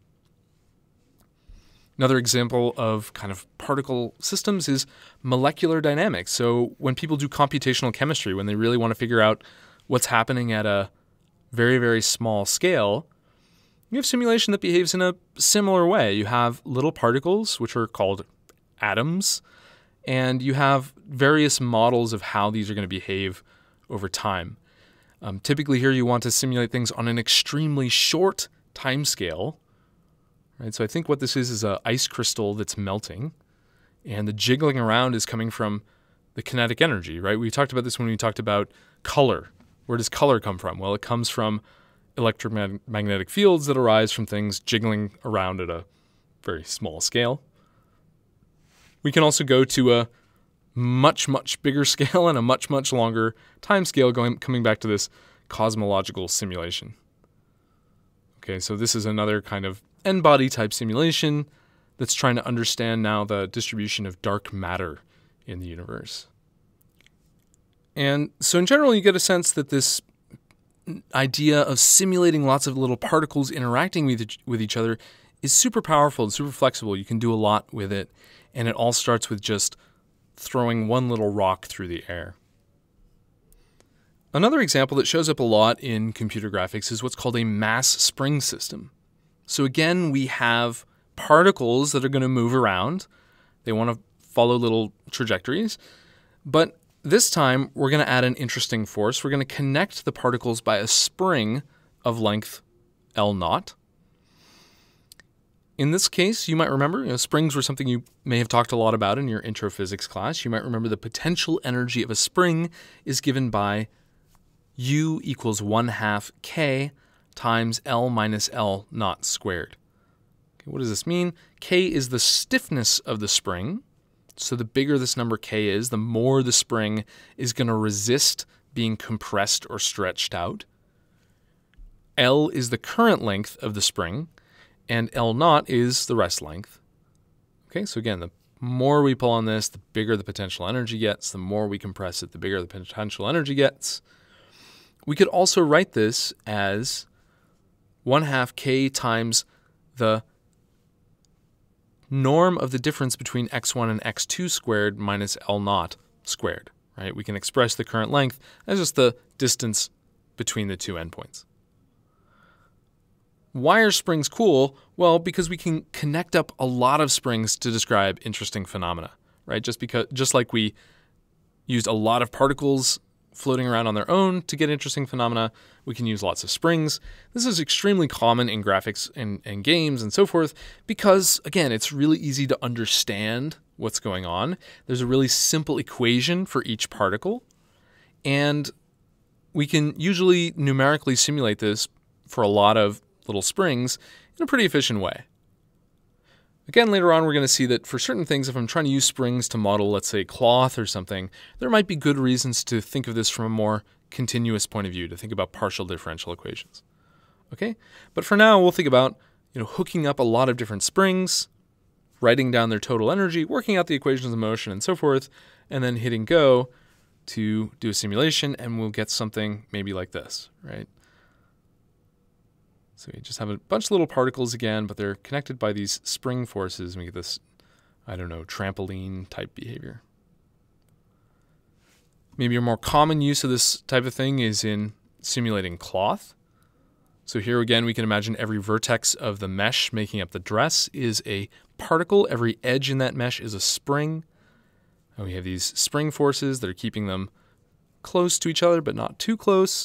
Another example of kind of particle systems is molecular dynamics. So when people do computational chemistry, when they really want to figure out what's happening at a very, very small scale, you have simulation that behaves in a similar way. You have little particles, which are called atoms, and you have various models of how these are going to behave over time. Um, typically here you want to simulate things on an extremely short time scale. Right? So I think what this is is an ice crystal that's melting, and the jiggling around is coming from the kinetic energy. Right? We talked about this when we talked about color. Where does color come from? Well, it comes from electromagnetic fields that arise from things jiggling around at a very small scale. We can also go to a much, much bigger scale and a much, much longer time scale, going, coming back to this cosmological simulation. Okay, so this is another kind of N-body type simulation that's trying to understand now the distribution of dark matter in the universe. And so in general, you get a sense that this idea of simulating lots of little particles interacting with each, with each other is super powerful and super flexible. You can do a lot with it. And it all starts with just throwing one little rock through the air. Another example that shows up a lot in computer graphics is what's called a mass spring system. So again, we have particles that are going to move around. They want to follow little trajectories. But this time, we're going to add an interesting force. We're going to connect the particles by a spring of length L naught. In this case, you might remember, you know, springs were something you may have talked a lot about in your intro physics class. You might remember the potential energy of a spring is given by U equals one half K times L minus L naught squared. Okay, what does this mean? K is the stiffness of the spring. So the bigger this number K is, the more the spring is going to resist being compressed or stretched out. L is the current length of the spring, and L naught is the rest length. Okay, so again, the more we pull on this, the bigger the potential energy gets. The more we compress it, the bigger the potential energy gets. We could also write this as one half K times the norm of the difference between x one and x two squared minus L naught squared. Right? We can express the current length as just the distance between the two endpoints. Why are springs cool? Well, because we can connect up a lot of springs to describe interesting phenomena, right? Just because, just like we used a lot of particles floating around on their own to get interesting phenomena, we can use lots of springs. This is extremely common in graphics and, and games and so forth because, again, it's really easy to understand what's going on. There's a really simple equation for each particle, and we can usually numerically simulate this for a lot of little springs in a pretty efficient way. Again, later on, we're going to see that for certain things, if I'm trying to use springs to model, let's say, cloth or something, there might be good reasons to think of this from a more continuous point of view, to think about partial differential equations. Okay? But for now, we'll think about, you know, hooking up a lot of different springs, writing down their total energy, working out the equations of motion and so forth, and then hitting go to do a simulation, and we'll get something maybe like this, right? So we just have a bunch of little particles again, but they're connected by these spring forces, and we get this, I don't know, trampoline type behavior. Maybe a more common use of this type of thing is in simulating cloth. So here again, we can imagine every vertex of the mesh making up the dress is a particle. Every edge in that mesh is a spring. And we have these spring forces that are keeping them close to each other, but not too close.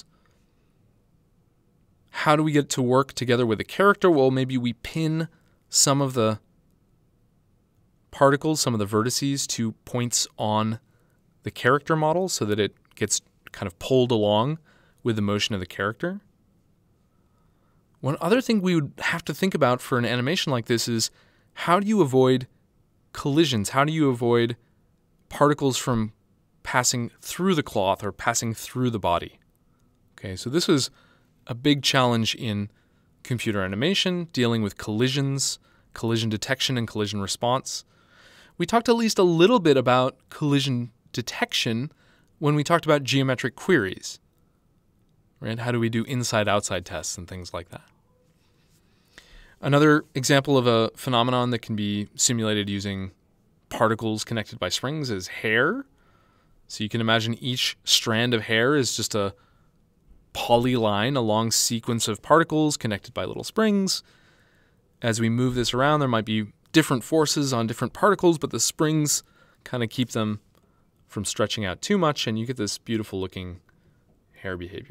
How do we get it to work together with a character? Well, maybe we pin some of the particles, some of the vertices, to points on the character model so that it gets kind of pulled along with the motion of the character. One other thing we would have to think about for an animation like this is how do you avoid collisions? How do you avoid particles from passing through the cloth or passing through the body? Okay, so this was a big challenge in computer animation, dealing with collisions, collision detection, and collision response. We talked at least a little bit about collision detection when we talked about geometric queries. Right? How do we do inside-outside tests and things like that? Another example of a phenomenon that can be simulated using particles connected by springs is hair. So you can imagine each strand of hair is just a polyline, a long sequence of particles connected by little springs. As we move this around, there might be different forces on different particles, but the springs kind of keep them from stretching out too much, and you get this beautiful looking hair behavior.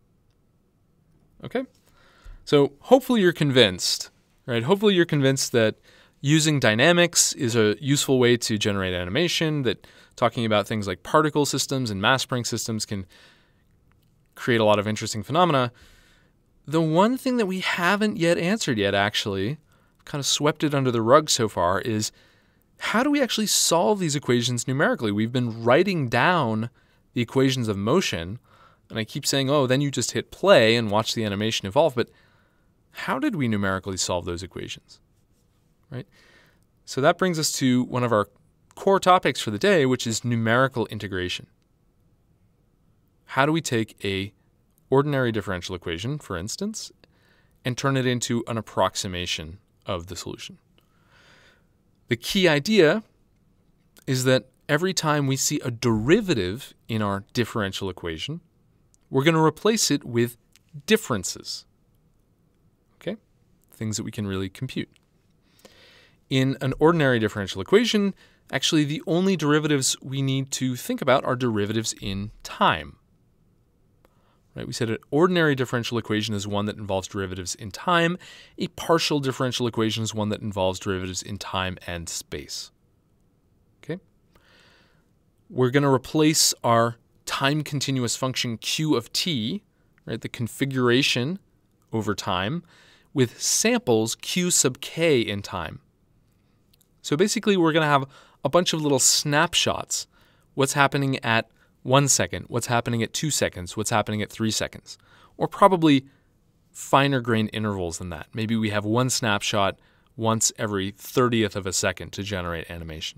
Okay, so hopefully you're convinced, right? Hopefully you're convinced that using dynamics is a useful way to generate animation, that talking about things like particle systems and mass spring systems can create a lot of interesting phenomena. The one thing that we haven't yet answered yet, actually, kind of swept it under the rug so far, is how do we actually solve these equations numerically? We've been writing down the equations of motion, and I keep saying, oh, then you just hit play and watch the animation evolve. But how did we numerically solve those equations? Right? So that brings us to one of our core topics for the day, which is numerical integration. How do we take a ordinary differential equation, for instance, and turn it into an approximation of the solution? The key idea is that every time we see a derivative in our differential equation, we're going to replace it with differences, okay? Things that we can really compute. In an ordinary differential equation, actually the only derivatives we need to think about are derivatives in time. Right? We said an ordinary differential equation is one that involves derivatives in time. A partial differential equation is one that involves derivatives in time and space. Okay? We're going to replace our time continuous function q of t, right, the configuration over time, with samples q sub k in time. So basically we're going to have a bunch of little snapshots. What's happening at one second, what's happening at two seconds, what's happening at three seconds, or probably finer grained intervals than that. Maybe we have one snapshot once every thirtieth of a second to generate animation.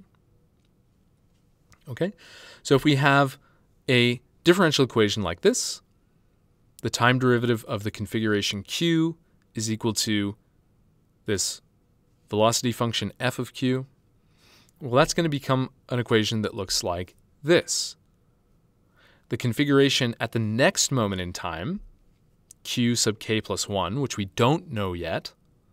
Okay, so if we have a differential equation like this, the time derivative of the configuration q is equal to this velocity function f of q. Well, that's going to become an equation that looks like this. The configuration at the next moment in time, q sub k plus one, which we don't know yet,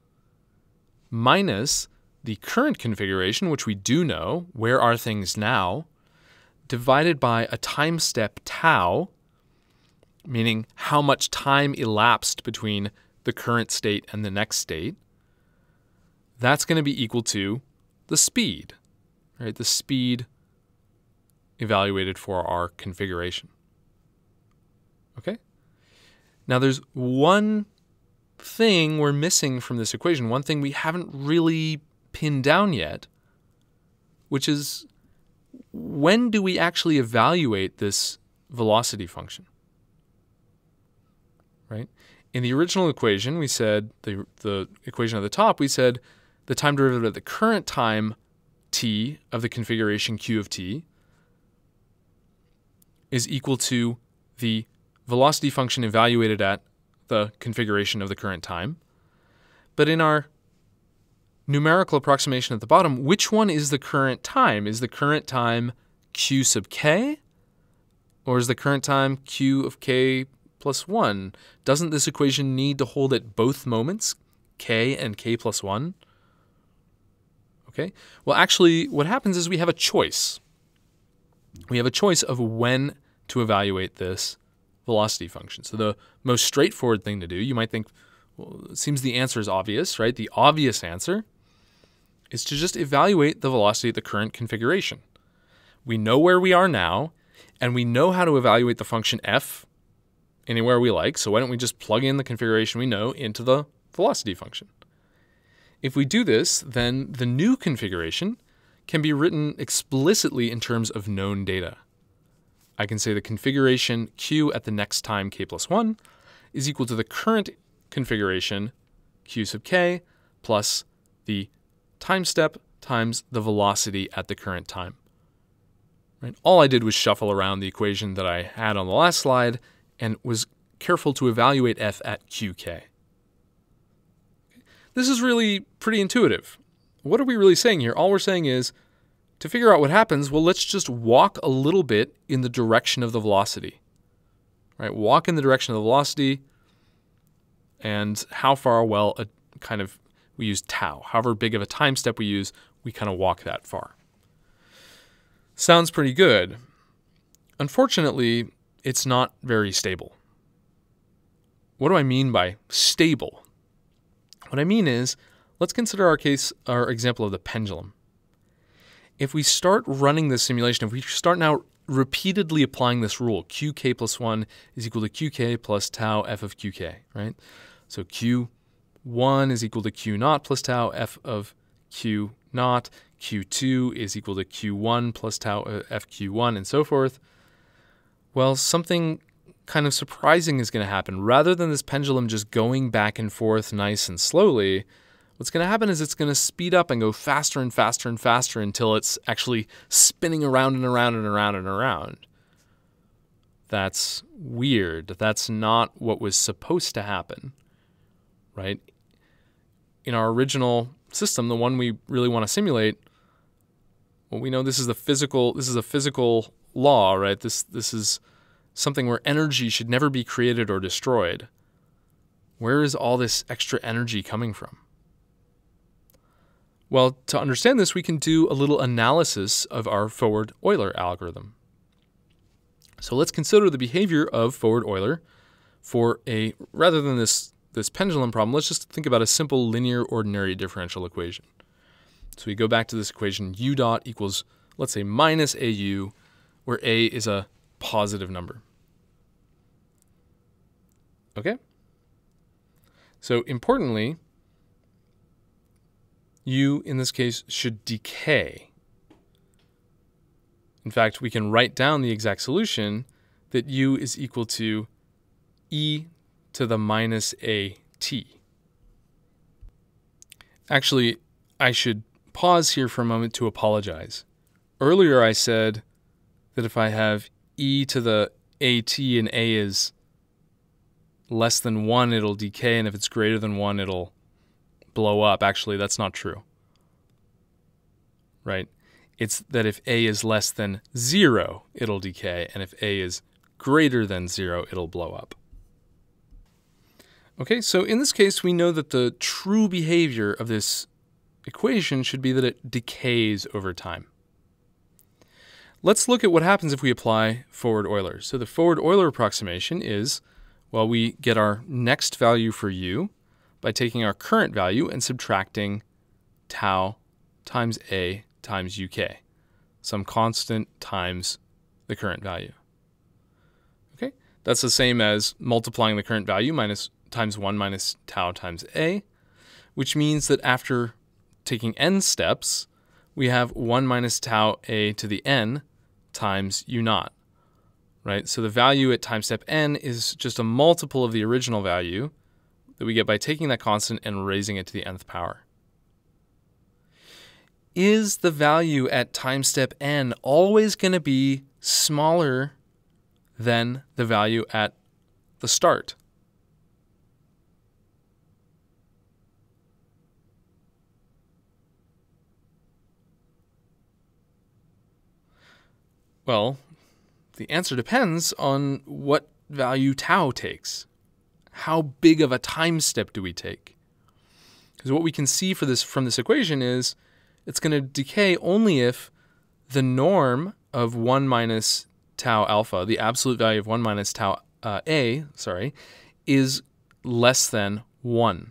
minus the current configuration, which we do know, where are things now, divided by a time step tau, meaning how much time elapsed between the current state and the next state. That's going to be equal to the speed, right? The speed evaluated for our configuration. Okay? Now there's one thing we're missing from this equation, one thing we haven't really pinned down yet, which is when do we actually evaluate this velocity function? Right? In the original equation, we said, the, the equation at the top, we said the time derivative at the current time t of the configuration q of t is equal to the velocity function evaluated at the configuration of the current time But in our numerical approximation at the bottom, which one is the current time? Is the current time q sub k? Or is the current time q of k plus one? Doesn't this equation need to hold at both moments, k and k plus one? Okay, well actually what happens is we have a choice. We have a choice of when to evaluate this velocity function. So the most straightforward thing to do, you might think, well, it seems the answer is obvious, right? The obvious answer is to just evaluate the velocity at the current configuration. We know where we are now, and we know how to evaluate the function f anywhere we like, so why don't we just plug in the configuration we know into the velocity function? If we do this, then the new configuration can be written explicitly in terms of known data. I can say the configuration q at the next time k plus one is equal to the current configuration q sub k plus the time step times the velocity at the current time. Right? All I did was shuffle around the equation that I had on the last slide and was careful to evaluate f at qk. This is really pretty intuitive. What are we really saying here? All we're saying is, to figure out what happens, well, let's just walk a little bit in the direction of the velocity. Right? Walk in the direction of the velocity, and how far, well, a kind of, we use tau. However big of a time step we use, we kind of walk that far. Sounds pretty good. Unfortunately, it's not very stable. What do I mean by stable? What I mean is, let's consider our case, our example of the pendulum. If we start running this simulation, if we start now repeatedly applying this rule, qk plus one is equal to qk plus tau f of qk, right? So q one is equal to q naught plus tau f of q naught, q two is equal to q one plus tau f q one, and so forth. Well, something kind of surprising is going to happen. Rather than this pendulum just going back and forth nice and slowly, what's going to happen is it's going to speed up and go faster and faster and faster until it's actually spinning around and around and around and around. That's weird. That's not what was supposed to happen, right? In our original system, the one we really want to simulate, well, we know this is the physical, this is a physical law, right? This, this is something where energy should never be created or destroyed. Where is all this extra energy coming from? Well, to understand this, we can do a little analysis of our Forward-Euler algorithm. So let's consider the behavior of Forward-Euler for a, rather than this, this pendulum problem, let's just think about a simple linear ordinary differential equation. So we go back to this equation, u dot equals, let's say, minus au, where a is a positive number. Okay? So importantly, u, in this case, should decay. In fact, we can write down the exact solution that u is equal to e to the minus at. Actually, I should pause here for a moment to apologize. Earlier I said that if I have e to the at and a is less than one, it'll decay, and if it's greater than one, it'll blow up. Actually, that's not true, right? It's that if a is less than zero, it'll decay, and if a is greater than zero, it'll blow up. Okay, so in this case, we know that the true behavior of this equation should be that it decays over time. Let's look at what happens if we apply Forward-Euler. So the Forward-Euler approximation is, well, we get our next value for u by taking our current value and subtracting tau times a times uk, some constant times the current value. Okay, that's the same as multiplying the current value minus times one minus tau times a, which means that after taking n steps, we have one minus tau a to the n times u naught, right? So the value at time step n is just a multiple of the original value that we get by taking that constant and raising it to the nth power. Is the value at time step n always going to be smaller than the value at the start? Well, the answer depends on what value tau takes. How big of a time step do we take? Because what we can see for this from this equation is it's going to decay only if the norm of one minus tau alpha, the absolute value of one minus tau uh, a, sorry, is less than one.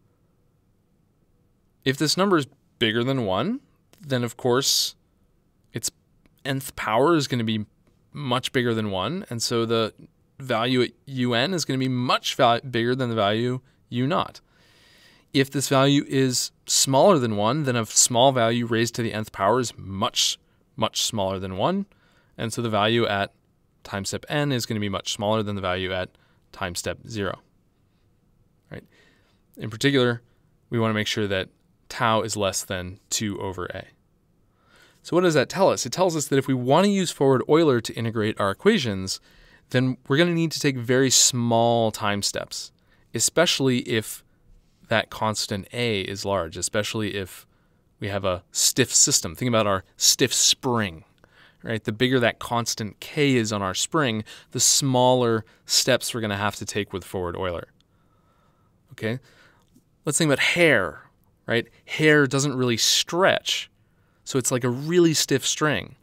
If this number is bigger than one, then of course its nth power is going to be much bigger than one, and so the value at un is going to be much val- bigger than the value u naught. If this value is smaller than one, then a small value raised to the nth power is much, much smaller than one, and so the value at time step n is going to be much smaller than the value at time step zero. Right? In particular, we want to make sure that tau is less than two over a. So what does that tell us? It tells us that if we want to use forward Euler to integrate our equations, then we're going to need to take very small time steps, especially if that constant a is large, especially if we have a stiff system. Think about our stiff spring, right? The bigger that constant k is on our spring, the smaller steps we're going to have to take with forward Euler. Okay? Let's think about hair, right? Hair doesn't really stretch, so it's like a really stiff string,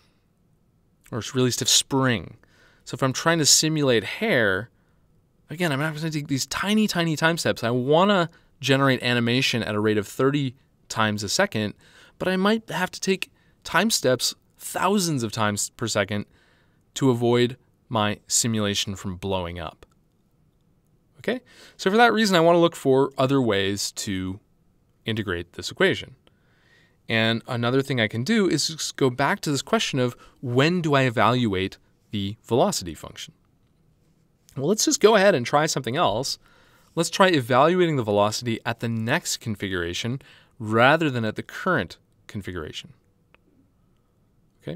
or it's really stiff spring. So if I'm trying to simulate hair, again, I'm going to take these tiny, tiny time steps. I want to generate animation at a rate of thirty times a second, but I might have to take time steps thousands of times per second to avoid my simulation from blowing up. Okay? So for that reason, I want to look for other ways to integrate this equation. And another thing I can do is just go back to this question of when do I evaluate the velocity function? Well, let's just go ahead and try something else. Let's try evaluating the velocity at the next configuration rather than at the current configuration. Okay?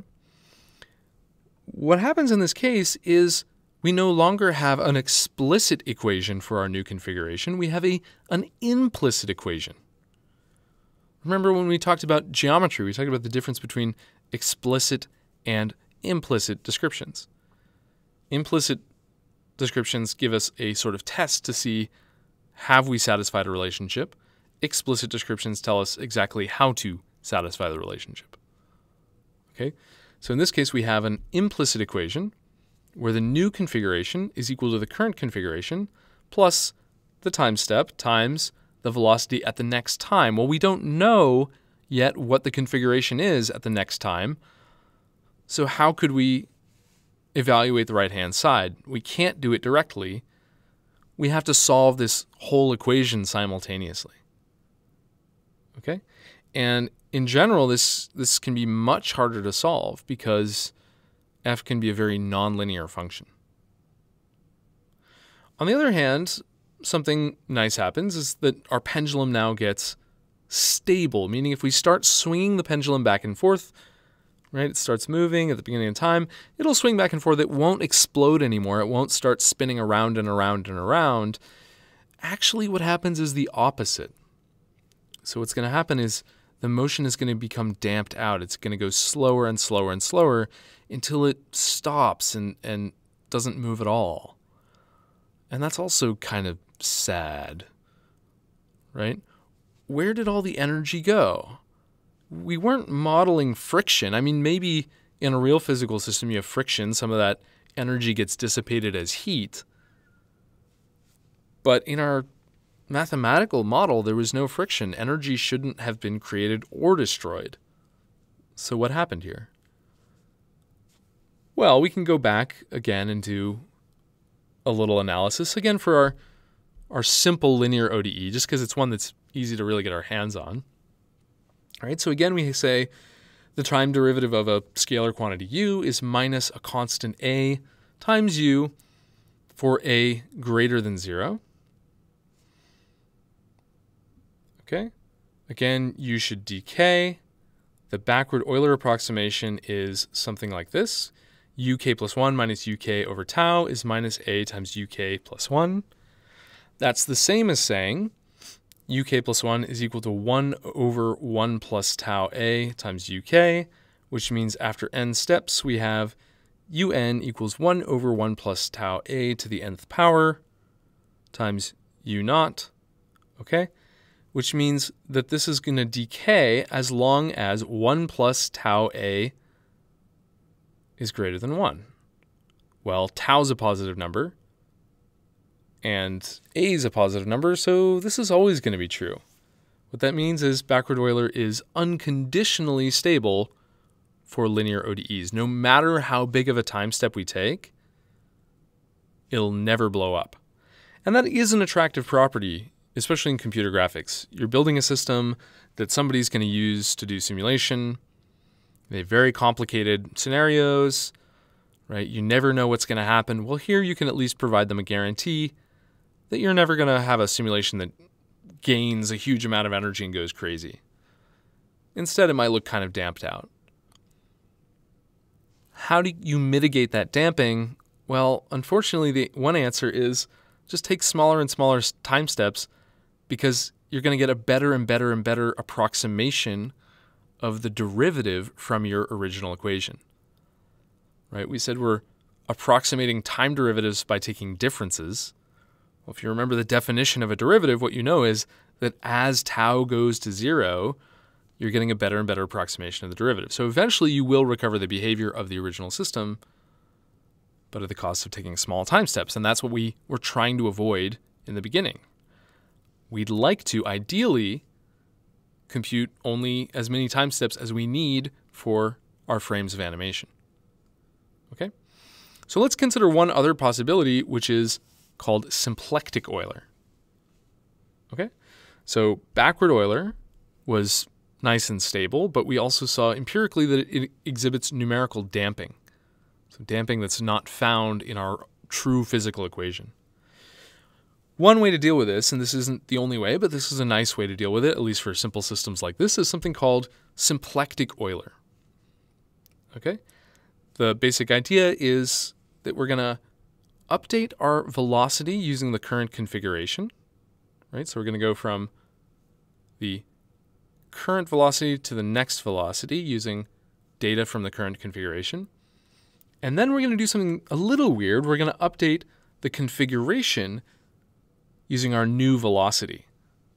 What happens in this case is we no longer have an explicit equation for our new configuration. We have a, an implicit equation. Remember when we talked about geometry, we talked about the difference between explicit and implicit descriptions. Implicit descriptions give us a sort of test to see have we satisfied a relationship. Explicit descriptions tell us exactly how to satisfy the relationship. Okay? So in this case, we have an implicit equation where the new configuration is equal to the current configuration plus the time step times the velocity at the next time. Well, we don't know yet what the configuration is at the next time. So how could we evaluate the right-hand side? We can't do it directly. We have to solve this whole equation simultaneously. Okay? And in general, this, this can be much harder to solve because f can be a very nonlinear function. On the other hand, something nice happens is that our pendulum now gets stable, meaning if we start swinging the pendulum back and forth, right, it starts moving at the beginning of time, it'll swing back and forth. It won't explode anymore. It won't start spinning around and around and around. Actually, what happens is the opposite. So what's going to happen is the motion is going to become damped out. It's going to go slower and slower and slower until it stops and, and doesn't move at all. And that's also kind of sad, right? Where did all the energy go? We weren't modeling friction. I mean, maybe in a real physical system you have friction. Some of that energy gets dissipated as heat. But in our mathematical model, there was no friction. Energy shouldn't have been created or destroyed. So what happened here? Well, we can go back again and do a little analysis, again for our, our simple linear O D E, just because it's one that's easy to really get our hands on. All right, so again we say the time derivative of a scalar quantity u is minus a constant a times u for a greater than zero. Okay, again u should decay. The backward Euler approximation is something like this. uk plus one minus uk over tau is minus a times uk plus one. That's the same as saying uk plus one is equal to one over one plus tau a times uk, which means after n steps, we have un equals one over one plus tau a to the nth power times u naught, okay? Which means that this is going to decay as long as one plus tau a is greater than one. Well, tau is a positive number, and a is a positive number, so this is always going to be true. What that means is backward Euler is unconditionally stable for linear O D Es. No matter how big of a time step we take, it'll never blow up. And that is an attractive property, especially in computer graphics. You're building a system that somebody's going to use to do simulation. They have very complicated scenarios, right? You never know what's going to happen. Well, here you can at least provide them a guarantee that you're never going to have a simulation that gains a huge amount of energy and goes crazy. Instead, it might look kind of damped out. How do you mitigate that damping? Well, unfortunately, the one answer is just take smaller and smaller time steps, because you're going to get a better and better and better approximation of the derivative from your original equation. Right? We said we're approximating time derivatives by taking differences. Well, if you remember the definition of a derivative, what you know is that as tau goes to zero, you're getting a better and better approximation of the derivative. So eventually you will recover the behavior of the original system, but at the cost of taking small time steps. And that's what we were trying to avoid in the beginning. We'd like to ideally compute only as many time steps as we need for our frames of animation. Okay? So let's consider one other possibility, which is called symplectic Euler. Okay? So backward Euler was nice and stable, but we also saw empirically that it exhibits numerical damping. So damping that's not found in our true physical equation. One way to deal with this, and this isn't the only way, but this is a nice way to deal with it, at least for simple systems like this, is something called symplectic Euler. Okay? The basic idea is that we're going to update our velocity using the current configuration. Right? So we're going to go from the current velocity to the next velocity using data from the current configuration. And then we're going to do something a little weird. We're going to update the configuration using our new velocity.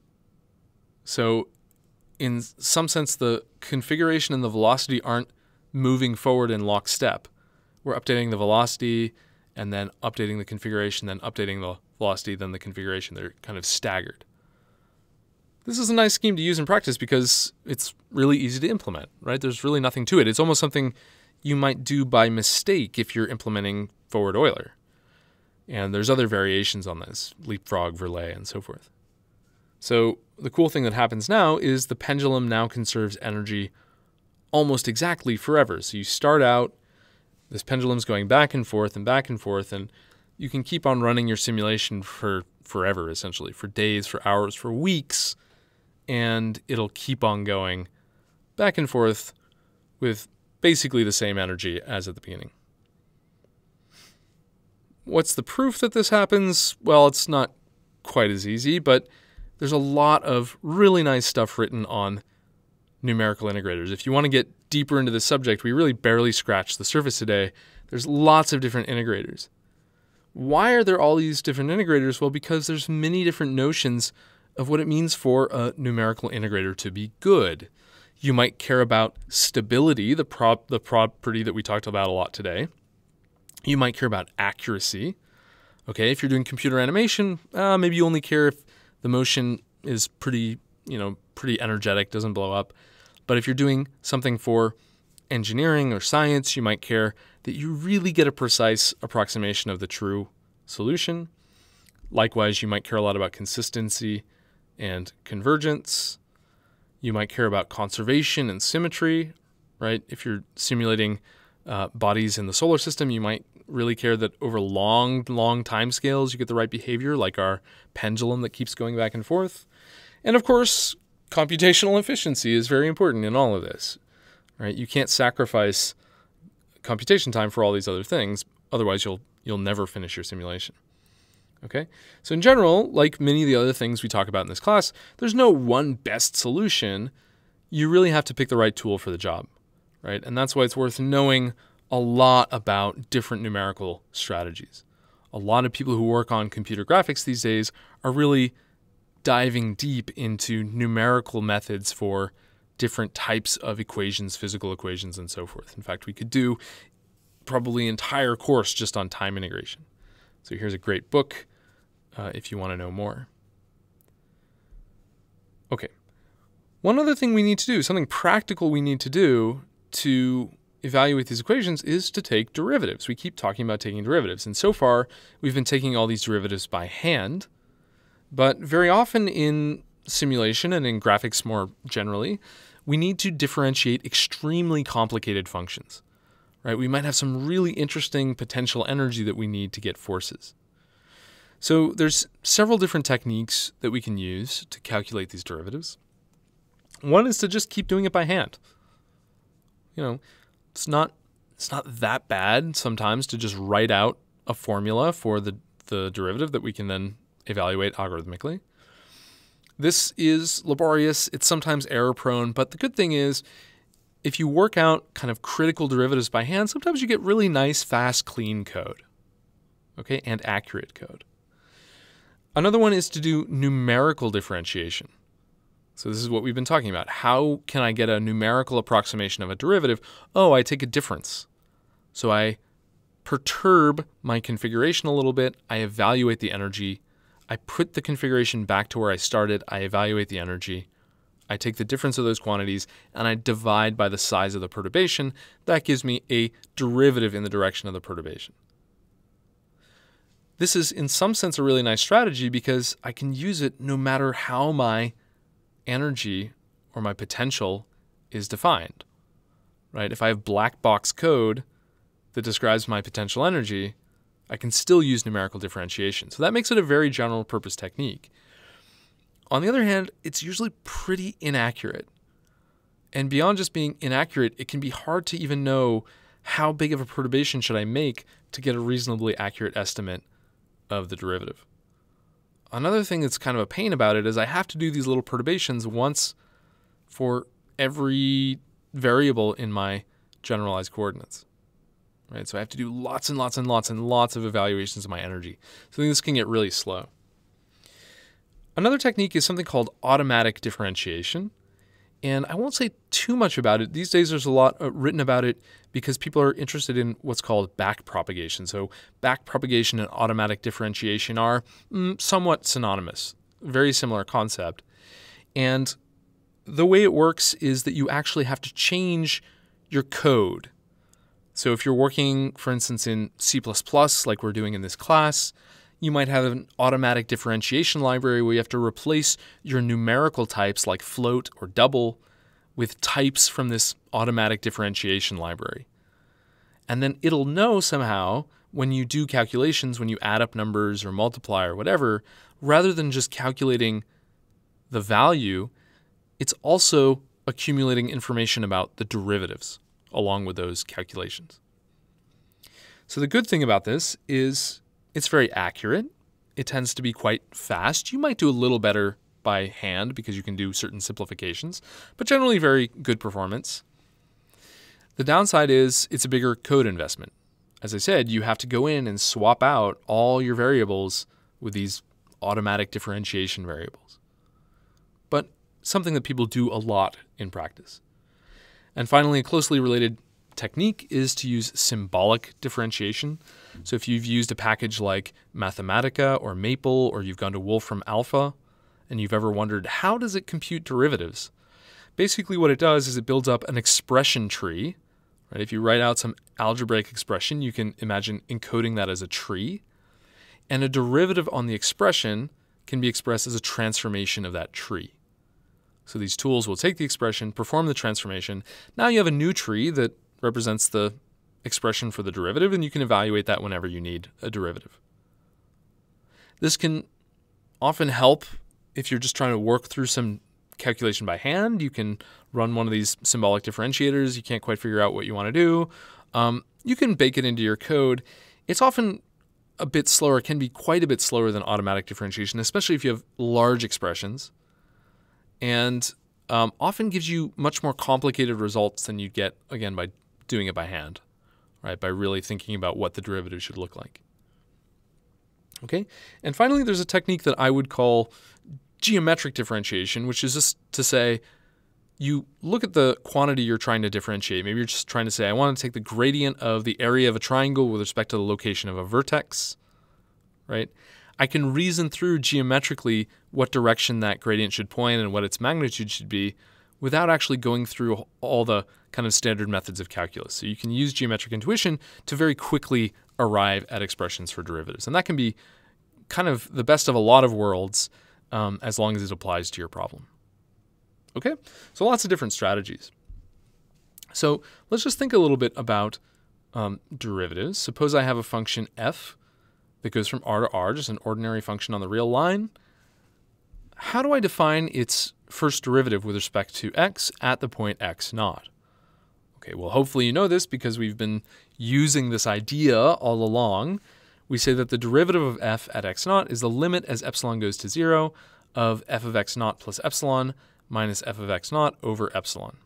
So in some sense, the configuration and the velocity aren't moving forward in lockstep. We're updating the velocity and then updating the configuration, then updating the velocity, then the configuration. They're kind of staggered. This is a nice scheme to use in practice because it's really easy to implement, right? There's really nothing to it. It's almost something you might do by mistake if you're implementing forward Euler. And there's other variations on this, leapfrog, Verlet, and so forth. So the cool thing that happens now is the pendulum now conserves energy almost exactly forever. So you start out, this pendulum's going back and forth and back and forth, and you can keep on running your simulation for forever, essentially, for days, for hours, for weeks, and it'll keep on going back and forth with basically the same energy as at the beginning. What's the proof that this happens? Well, it's not quite as easy, but there's a lot of really nice stuff written on numerical integrators. If you want to get deeper into this subject, we really barely scratched the surface today. There's lots of different integrators. Why are there all these different integrators? Well, because there's many different notions of what it means for a numerical integrator to be good. You might care about stability, the, prop, the property that we talked about a lot today. You might care about accuracy. Okay, if you're doing computer animation, uh, maybe you only care if the motion is pretty, you know, pretty energetic, doesn't blow up. But if you're doing something for engineering or science, you might care that you really get a precise approximation of the true solution. Likewise, you might care a lot about consistency and convergence. You might care about conservation and symmetry, right? If you're simulating uh, bodies in the solar system, you might really care that over long, long time scales, you get the right behavior, like our pendulum that keeps going back and forth. And of course, computational efficiency is very important in all of this, right? You can't sacrifice computation time for all these other things. Otherwise, you'll you'll never finish your simulation. Okay? So in general, like many of the other things we talk about in this class, there's no one best solution. You really have to pick the right tool for the job, right? And that's why it's worth knowing a lot about different numerical strategies. A lot of people who work on computer graphics these days are really diving deep into numerical methods for different types of equations, physical equations, and so forth. In fact, we could do probably an entire course just on time integration. So here's a great book uh, if you want to know more. Okay. One other thing we need to do, something practical we need to do to evaluate these equations is to take derivatives. We keep talking about taking derivatives. And so far, we've been taking all these derivatives by hand. But very often in simulation and in graphics more generally, we need to differentiate extremely complicated functions. Right? We might have some really interesting potential energy that we need to get forces. So there's several different techniques that we can use to calculate these derivatives. One is to just keep doing it by hand. You know, it's not it's not that bad sometimes to just write out a formula for the, the derivative that we can then evaluate algorithmically. This is laborious, it's sometimes error prone, but the good thing is if you work out kind of critical derivatives by hand, sometimes you get really nice, fast, clean code. Okay, and accurate code. Another one is to do numerical differentiation. So this is what we've been talking about. How can I get a numerical approximation of a derivative? Oh, I take a difference. So I perturb my configuration a little bit. I evaluate the energy. I put the configuration back to where I started. I evaluate the energy. I take the difference of those quantities and I divide by the size of the perturbation. That gives me a derivative in the direction of the perturbation. This is in some sense a really nice strategy because I can use it no matter how my energy or my potential is defined. Right? If I have black box code that describes my potential energy, I can still use numerical differentiation. So that makes it a very general purpose technique. On the other hand, it's usually pretty inaccurate. And beyond just being inaccurate, it can be hard to even know how big of a perturbation should I make to get a reasonably accurate estimate of the derivative. Another thing that's kind of a pain about it is I have to do these little perturbations once for every variable in my generalized coordinates. Right? So I have to do lots and lots and lots and lots of evaluations of my energy. So this can get really slow. Another technique is something called automatic differentiation. And I won't say too much about it. These days there's a lot written about it because people are interested in what's called backpropagation. So backpropagation and automatic differentiation are mm, somewhat synonymous, very similar concept. And the way it works is that you actually have to change your code. So if you're working, for instance, in C plus plus, like we're doing in this class, you might have an automatic differentiation library where you have to replace your numerical types like float or double with types from this automatic differentiation library. And then it'll know somehow when you do calculations, when you add up numbers or multiply or whatever, rather than just calculating the value, it's also accumulating information about the derivatives along with those calculations. So the good thing about this is it's very accurate. It tends to be quite fast. You might do a little better by hand because you can do certain simplifications, but generally very good performance. The downside is it's a bigger code investment. As I said, you have to go in and swap out all your variables with these automatic differentiation variables. But something that people do a lot in practice. And finally, a closely related technique is to use symbolic differentiation. So if you've used a package like Mathematica or Maple, or you've gone to Wolfram Alpha, and you've ever wondered, how does it compute derivatives? Basically what it does is it builds up an expression tree. Right? If you write out some algebraic expression, you can imagine encoding that as a tree. And a derivative on the expression can be expressed as a transformation of that tree. So these tools will take the expression, perform the transformation. Now you have a new tree that represents the expression for the derivative, and you can evaluate that whenever you need a derivative. This can often help if you're just trying to work through some calculation by hand. You can run one of these symbolic differentiators. You can't quite figure out what you want to do. Um, you can bake it into your code. It's often a bit slower, can be quite a bit slower than automatic differentiation, especially if you have large expressions. And um, often gives you much more complicated results than you'd get, again, by doing it by hand, right? By really thinking about what the derivative should look like. Okay, and finally, there's a technique that I would call geometric differentiation, which is just to say, you look at the quantity you're trying to differentiate. Maybe you're just trying to say, I want to take the gradient of the area of a triangle with respect to the location of a vertex, right? I can reason through geometrically what direction that gradient should point and what its magnitude should be without actually going through all the kind of standard methods of calculus. So you can use geometric intuition to very quickly arrive at expressions for derivatives. And that can be kind of the best of a lot of worlds um, as long as it applies to your problem. Okay, so lots of different strategies. So let's just think a little bit about um, derivatives. Suppose I have a function f that goes from r to r, just an ordinary function on the real line. How do I define its first derivative with respect to x at the point x naught? Okay, well, hopefully you know this because we've been using this idea all along. We say that the derivative of f at x naught is the limit as epsilon goes to zero of f of x naught plus epsilon minus f of x naught over epsilon.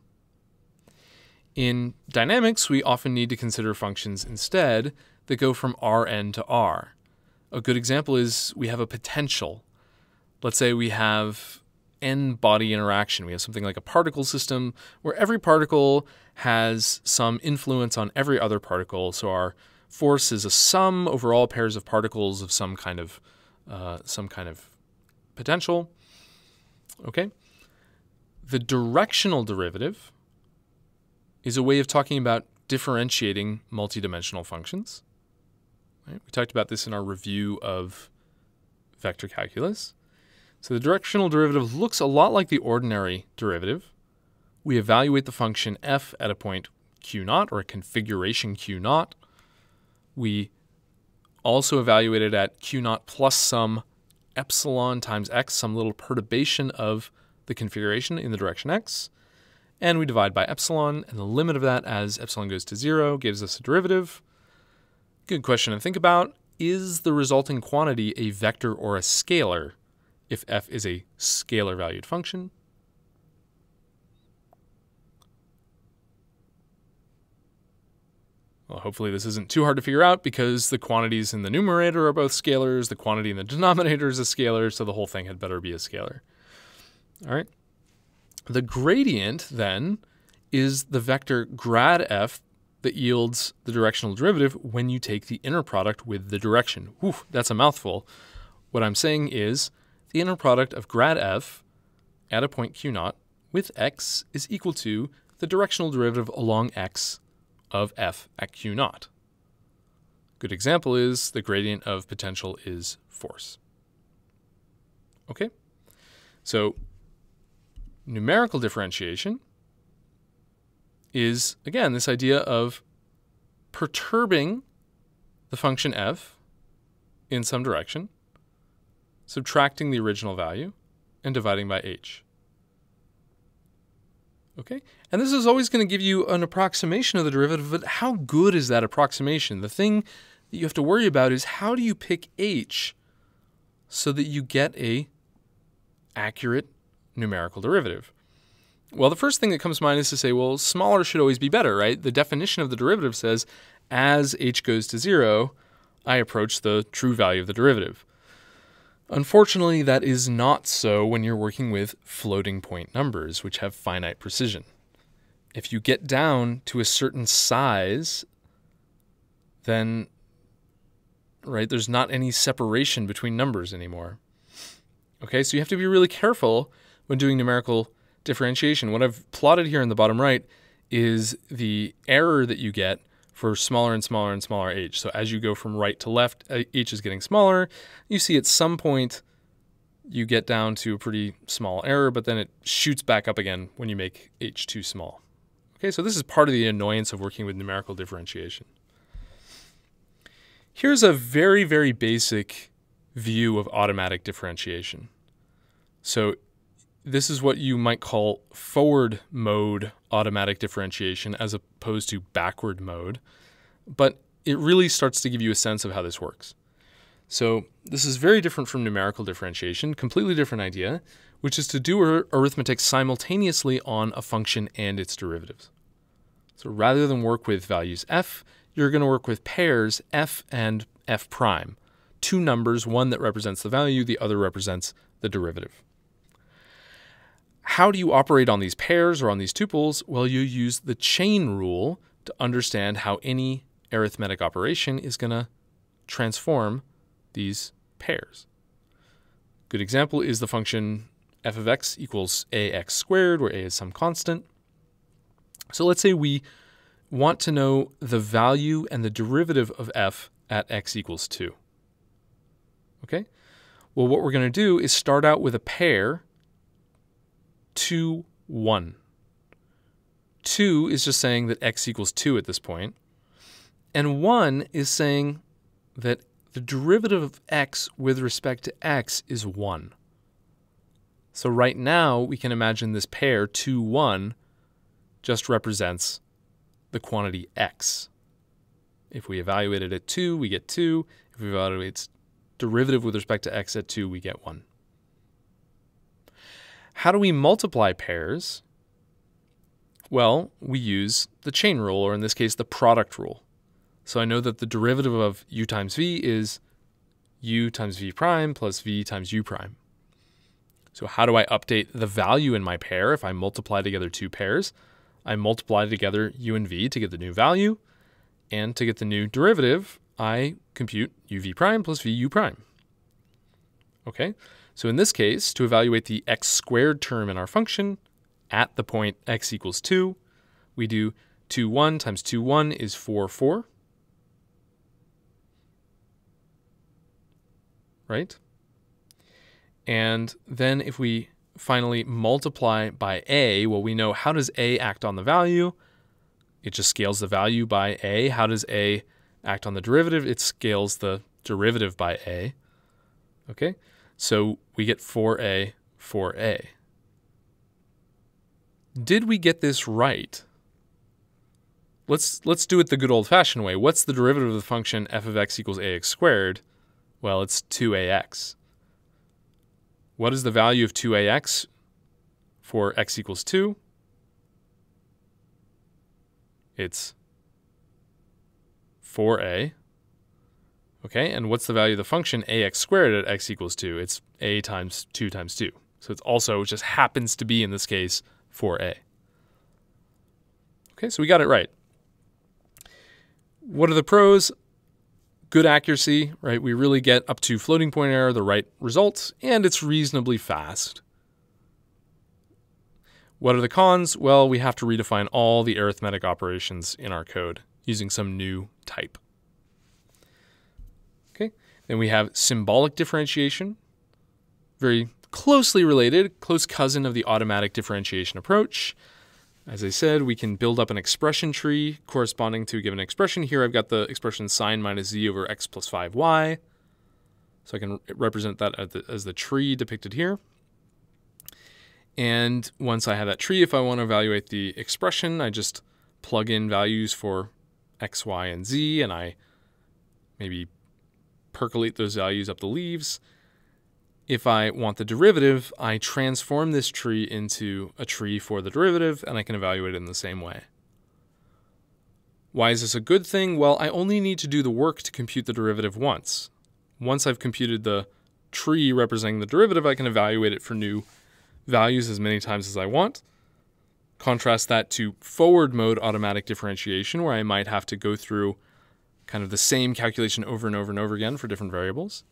In dynamics, we often need to consider functions instead that go from Rn to R. A good example is we have a potential. Let's say we have n-body interaction. We have something like a particle system where every particle has some influence on every other particle. So our force is a sum over all pairs of particles of some kind of uh, some kind of potential. Okay. The directional derivative is a way of talking about differentiating multidimensional functions. Right? We talked about this in our review of vector calculus. So the directional derivative looks a lot like the ordinary derivative. We evaluate the function f at a point q naught, or a configuration q naught. We also evaluate it at q naught plus some epsilon times x, some little perturbation of the configuration in the direction x. And we divide by epsilon, and the limit of that as epsilon goes to zero gives us a derivative. Good question to think about. Is the resulting quantity a vector or a scalar if f is a scalar valued function? Well, hopefully this isn't too hard to figure out because the quantities in the numerator are both scalars, the quantity in the denominator is a scalar, so the whole thing had better be a scalar. All right. The gradient, then, is the vector grad f that yields the directional derivative when you take the inner product with the direction. Whew, that's a mouthful. What I'm saying is the inner product of grad f at a point q naught with x is equal to the directional derivative along x of f at q naught. Good example is the gradient of potential is force. Okay, so numerical differentiation is, again, this idea of perturbing the function f in some direction, subtracting the original value, and dividing by h. Okay, and this is always going to give you an approximation of the derivative, but how good is that approximation? The thing that you have to worry about is how do you pick h so that you get a accurate numerical derivative? Well, the first thing that comes to mind is to say, well, smaller should always be better, right? The definition of the derivative says, as h goes to zero, I approach the true value of the derivative. Unfortunately, that is not so when you're working with floating point numbers, which have finite precision. If you get down to a certain size, then, right, there's not any separation between numbers anymore. Okay, so you have to be really careful when doing numerical differentiation. What I've plotted here in the bottom right is the error that you get for smaller and smaller and smaller h. So as you go from right to left, h is getting smaller. You see at some point you get down to a pretty small error, but then it shoots back up again when you make h too small. Okay, so this is part of the annoyance of working with numerical differentiation. Here's a very, very basic view of automatic differentiation. So this is what you might call forward mode automatic differentiation as opposed to backward mode, but it really starts to give you a sense of how this works. So this is very different from numerical differentiation, completely different idea. which is to do ar- arithmetic simultaneously on a function and its derivatives. So rather than work with values f, you're going to work with pairs f and f prime. Two numbers, one that represents the value, the other represents the derivative. How do you operate on these pairs or on these tuples? Well, you use the chain rule to understand how any arithmetic operation is going to transform these pairs. Good example is the function f of x equals ax squared, where a is some constant. So let's say we want to know the value and the derivative of f at x equals two. Okay? Well, what we're going to do is start out with a pair two, one. two is just saying that x equals two at this point. And one is saying that the derivative of x with respect to x is one. So right now, we can imagine this pair two, one just represents the quantity x. If we evaluate it at two, we get two. If we evaluate its derivative with respect to x at two, we get one. How do we multiply pairs? Well, we use the chain rule, or in this case, the product rule. So I know that the derivative of u times v is u times v prime plus v times u prime. So how do I update the value in my pair if I multiply together two pairs? I multiply together u and v to get the new value, and to get the new derivative, I compute uv prime plus vu prime. Okay, so in this case, to evaluate the x squared term in our function at the point x equals two, we do two, one times two, one is four, four. Right? And then if we finally multiply by a, well, we know how does a act on the value? It just scales the value by a. How does a act on the derivative? It scales the derivative by a. Okay, so we get four a, four a. Did we get this right? Let's, let's do it the good old-fashioned way. What's the derivative of the function f of x equals ax squared? Well, it's two a x. What is the value of two a x for x equals two? It's four a. Okay, and what's the value of the function ax squared at x equals two? It's a times two times two. So it's also, it just happens to be, in this case, four a. Okay, so we got it right. What are the pros? Good accuracy, right? We really get up to floating point error, the right results, and it's reasonably fast. What are the cons? Well, we have to redefine all the arithmetic operations in our code using some new type. Okay, then we have symbolic differentiation, very closely related, close cousin of the automatic differentiation approach. As I said, we can build up an expression tree corresponding to a given expression. Here I've got the expression sine minus z over x plus five y. So I can represent that as the, as the tree depicted here. And once I have that tree, if I want to evaluate the expression, I just plug in values for x, y, and z, and I maybe percolate those values up the leaves. If I want the derivative, I transform this tree into a tree for the derivative, and I can evaluate it in the same way. Why is this a good thing? Well, I only need to do the work to compute the derivative once. Once I've computed the tree representing the derivative, I can evaluate it for new values as many times as I want. Contrast that to forward mode automatic differentiation, where I might have to go through kind of the same calculation over and over and over again for different variables.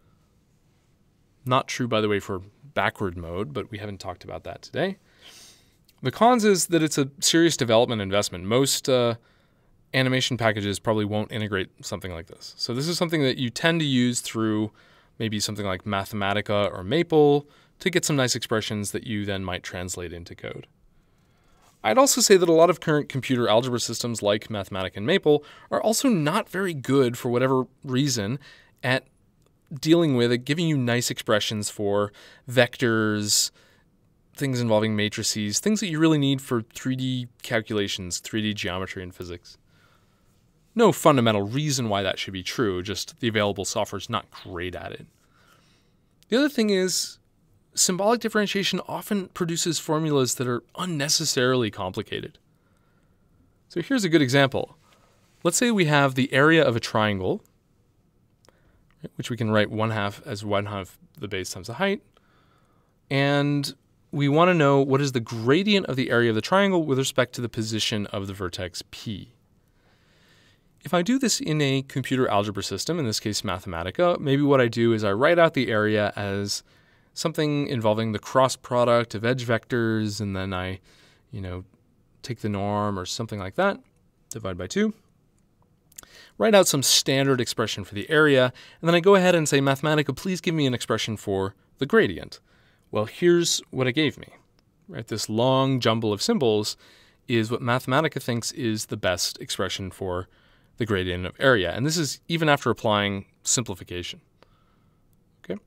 Not true, by the way, for backward mode, but we haven't talked about that today. The cons is that it's a serious development investment. Most uh, animation packages probably won't integrate something like this. So this is something that you tend to use through maybe something like Mathematica or Maple to get some nice expressions that you then might translate into code. I'd also say that a lot of current computer algebra systems like Mathematica and Maple are also not very good, for whatever reason, at dealing with it, giving you nice expressions for vectors, things involving matrices, things that you really need for three D calculations, three D geometry and physics. No fundamental reason why that should be true, just the available software is not great at it. The other thing is, symbolic differentiation often produces formulas that are unnecessarily complicated. So here's a good example. Let's say we have the area of a triangle, which we can write one half as one half the base times the height. And we want to know what is the gradient of the area of the triangle with respect to the position of the vertex P. If I do this in a computer algebra system, in this case Mathematica, maybe what I do is I write out the area as something involving the cross product of edge vectors, and then I, you know, take the norm or something like that, divide by two, write out some standard expression for the area, and then I go ahead and say, Mathematica, please give me an expression for the gradient. Well, here's what it gave me. Right? This long jumble of symbols is what Mathematica thinks is the best expression for the gradient of area. And this is even after applying simplification. Okay.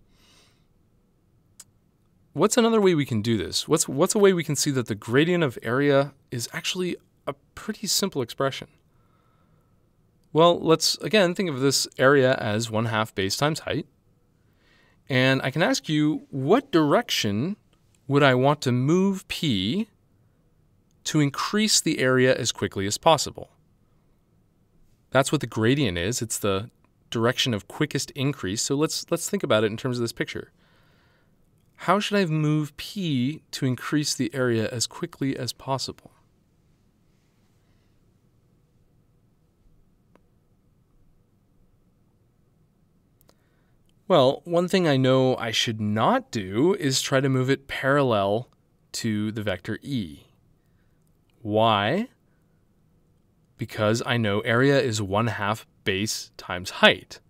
What's another way we can do this? What's, what's a way we can see that the gradient of area is actually a pretty simple expression? Well, let's again think of this area as one half base times height. And I can ask you, what direction would I want to move P to increase the area as quickly as possible? That's what the gradient is. It's the direction of quickest increase. So let's let's think about it in terms of this picture. How should I move P to increase the area as quickly as possible? Well, one thing I know I should not do is try to move it parallel to the vector E. Why? Because I know area is one half base times height.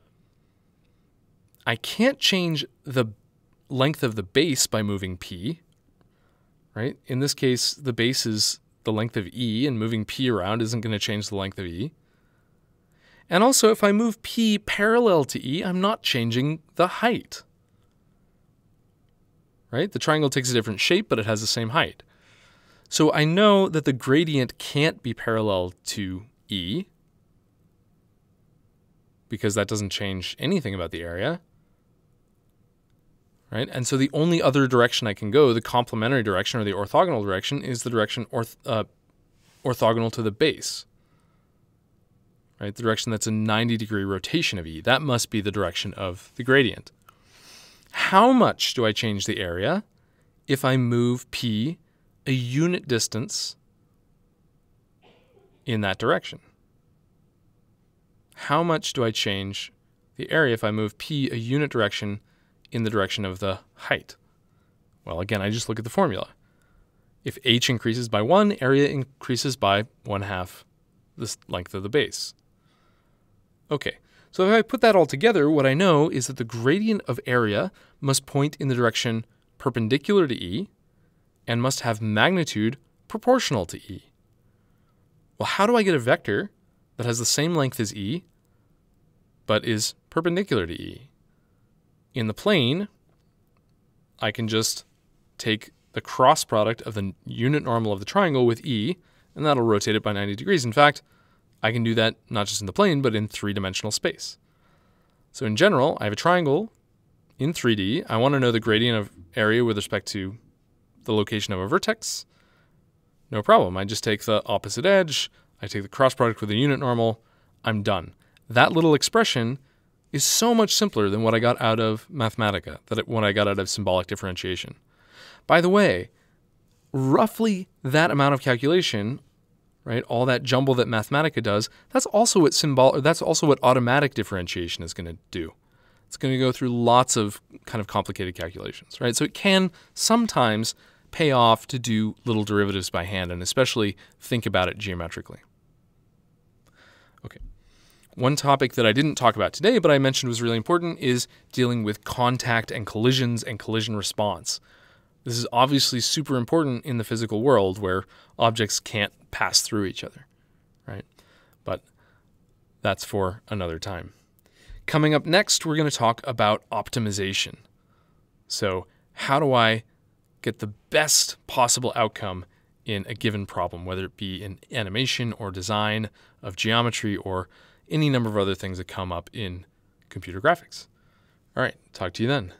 I can't change the length of the base by moving P, right? In this case, the base is the length of E, and moving P around isn't going to change the length of E. And also, if I move P parallel to E, I'm not changing the height, right? The triangle takes a different shape, but it has the same height. So I know that the gradient can't be parallel to E because that doesn't change anything about the area, right? And so the only other direction I can go, the complementary direction or the orthogonal direction, is the direction orth uh, orthogonal to the base, right? The direction that's a ninety degree rotation of E. That must be the direction of the gradient. How much do I change the area if I move P a unit distance in that direction? How much do I change the area if I move P a unit direction in the direction of the height? Well, again, I just look at the formula. If h increases by one, area increases by one half the length of the base. Okay, so if I put that all together, what I know is that the gradient of area must point in the direction perpendicular to E and must have magnitude proportional to E. Well, how do I get a vector that has the same length as E but is perpendicular to E? In the plane, I can just take the cross product of the unit normal of the triangle with E, and that'll rotate it by ninety degrees. In fact, I can do that not just in the plane, but in three-dimensional space. So in general, I have a triangle in three D. I want to know the gradient of area with respect to the location of a vertex. No problem. I just take the opposite edge. I take the cross product with the unit normal. I'm done. That little expression is so much simpler than what I got out of Mathematica, that what I got out of symbolic differentiation. By the way, roughly that amount of calculation, right, all that jumble that Mathematica does, that's also what symbol, or that's also what automatic differentiation is going to do. It's going to go through lots of kind of complicated calculations, right? So it can sometimes pay off to do little derivatives by hand, and especially think about it geometrically. Okay. One topic that I didn't talk about today, but I mentioned was really important, is dealing with contact and collisions and collision response. This is obviously super important in the physical world where objects can't pass through each other, right? But that's for another time. Coming up next, we're going to talk about optimization. So how do I get the best possible outcome in a given problem, whether it be in animation or design of geometry or any number of other things that come up in computer graphics. All right, talk to you then.